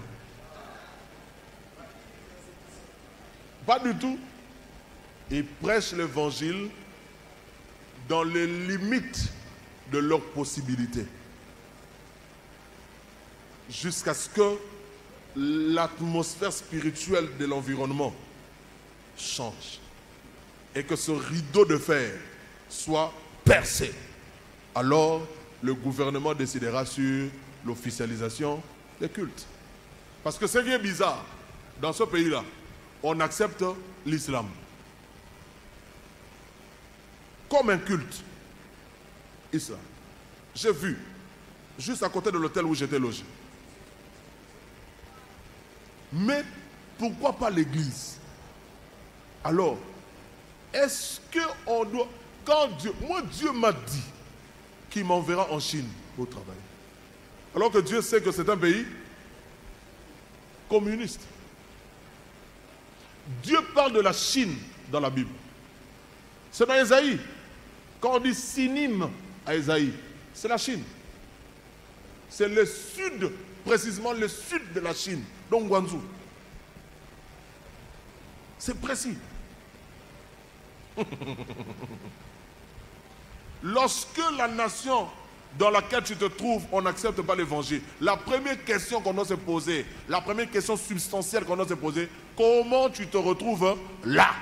Pas du tout. Ils prêchent l'évangile dans les limites de leurs possibilités. Jusqu'à ce que l'atmosphère spirituelle de l'environnement change. Et que ce rideau de fer soit percé. Alors, le gouvernement décidera sur l'officialisation des cultes. Parce que ce qui est bizarre, dans ce pays-là, on accepte l'islam comme un culte. Islam. J'ai vu, juste à côté de l'hôtel où j'étais logé. Mais pourquoi pas l'église? Alors, est-ce qu'on doit... Quand Dieu... Moi, Dieu m'a dit qu'il m'enverra en Chine pour travailler. Alors que Dieu sait que c'est un pays communiste. Dieu parle de la Chine dans la Bible. C'est dans Ésaïe. Quand on dit synonyme à Ésaïe, c'est la Chine. C'est le sud, précisément le sud de la Chine, donc Guangzhou. C'est précis. Lorsque la nation dans laquelle tu te trouves, on n'accepte pas l'évangile, la première question qu'on doit se poser, la première question substantielle qu'on doit se poser, comment tu te retrouves là?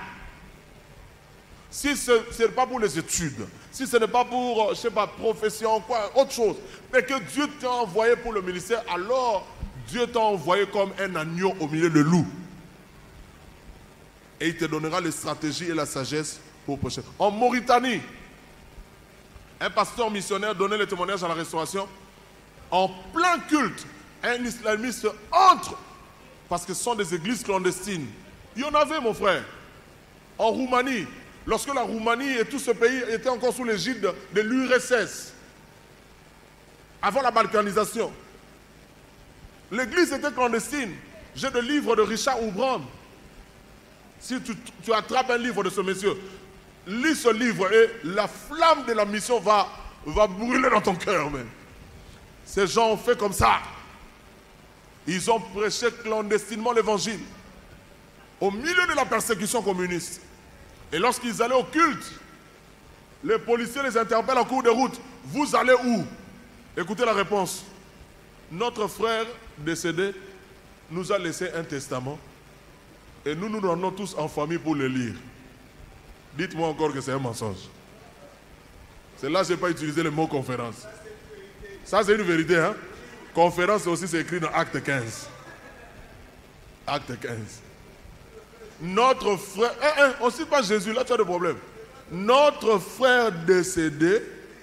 Si ce n'est pas pour les études, si ce n'est pas pour, je ne sais pas, profession, quoi, autre chose, mais que Dieu t'a envoyé pour le ministère, alors Dieu t'a envoyé comme un agneau au milieu de loups. Et il te donnera les stratégies et la sagesse pour prêcher. En Mauritanie, un pasteur missionnaire donnait le témoignage à la restauration. En plein culte, un islamiste entre, parce que ce sont des églises clandestines. Il y en avait, mon frère. En Roumanie, lorsque la Roumanie et tout ce pays étaient encore sous l'égide de l'URSS, avant la balkanisation, l'église était clandestine. J'ai le livre de Richard Oubram. Si tu attrapes un livre de ce monsieur, lis ce livre et la flamme de la mission va brûler dans ton cœur même. Ces gens ont fait comme ça. Ils ont prêché clandestinement l'évangile au milieu de la persécution communiste. Et lorsqu'ils allaient au culte, les policiers les interpellent en cours de route. Vous allez où? Écoutez la réponse. Notre frère décédé nous a laissé un testament et nous nous rendons tous en famille pour le lire. Dites-moi encore que c'est un mensonge. C'est là que je n'ai pas utilisé le mot conférence. Ça, c'est une vérité. Hein? Conférence aussi, c'est écrit dans Acte 15. Acte 15. Notre frère... on ne cite pas Jésus, là tu as des problèmes. Notre frère décédé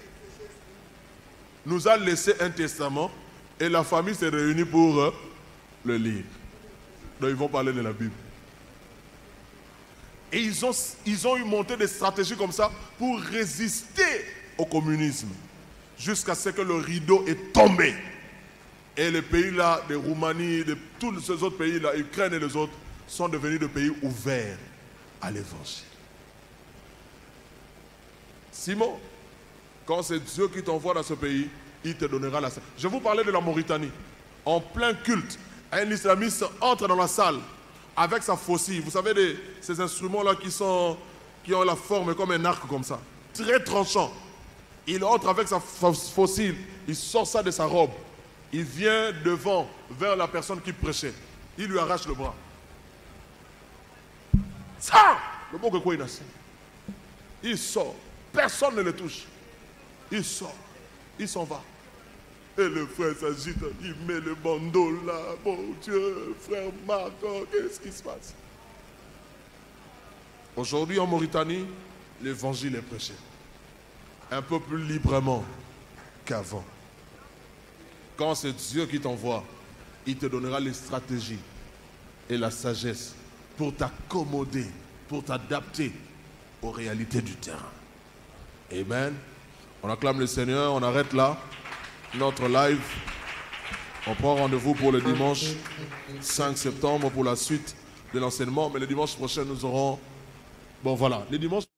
nous a laissé un testament et la famille s'est réunie pour le lire. Donc ils vont parler de la Bible. Et ils ont eu monté des stratégies comme ça pour résister au communisme. Jusqu'à ce que le rideau est tombé. Et les pays-là, de Roumanie, de tous ces autres pays-là, Ukraine et les autres, sont devenus des pays ouverts à l'évangile. Simon, quand c'est Dieu qui t'envoie dans ce pays, il te donnera la salle. Je vous parlais de la Mauritanie. En plein culte, un islamiste entre dans la salle avec sa faucille. Vous savez, ces instruments-là qui ont la forme comme un arc comme ça. Très tranchant. Il entre avec sa faucille. Il sort ça de sa robe. Il vient devant, vers la personne qui prêchait. Il lui arrache le bras. Ça! Le bon que quoi il a. Il sort. Personne ne le touche. Il sort. Il s'en va. Et le frère s'agite. Il met le bandeau là. Mon Dieu, frère Marc, qu'est-ce qui se passe? Aujourd'hui en Mauritanie, l'évangile est prêché. Un peu plus librement qu'avant. Quand c'est Dieu qui t'envoie, il te donnera les stratégies et la sagesse pour t'accommoder, pour t'adapter aux réalités du terrain. Amen. On acclame le Seigneur, on arrête là notre live. On prend rendez-vous pour le dimanche 5 septembre pour la suite de l'enseignement. Mais le dimanche prochain, nous aurons... Bon, voilà. Le dimanche...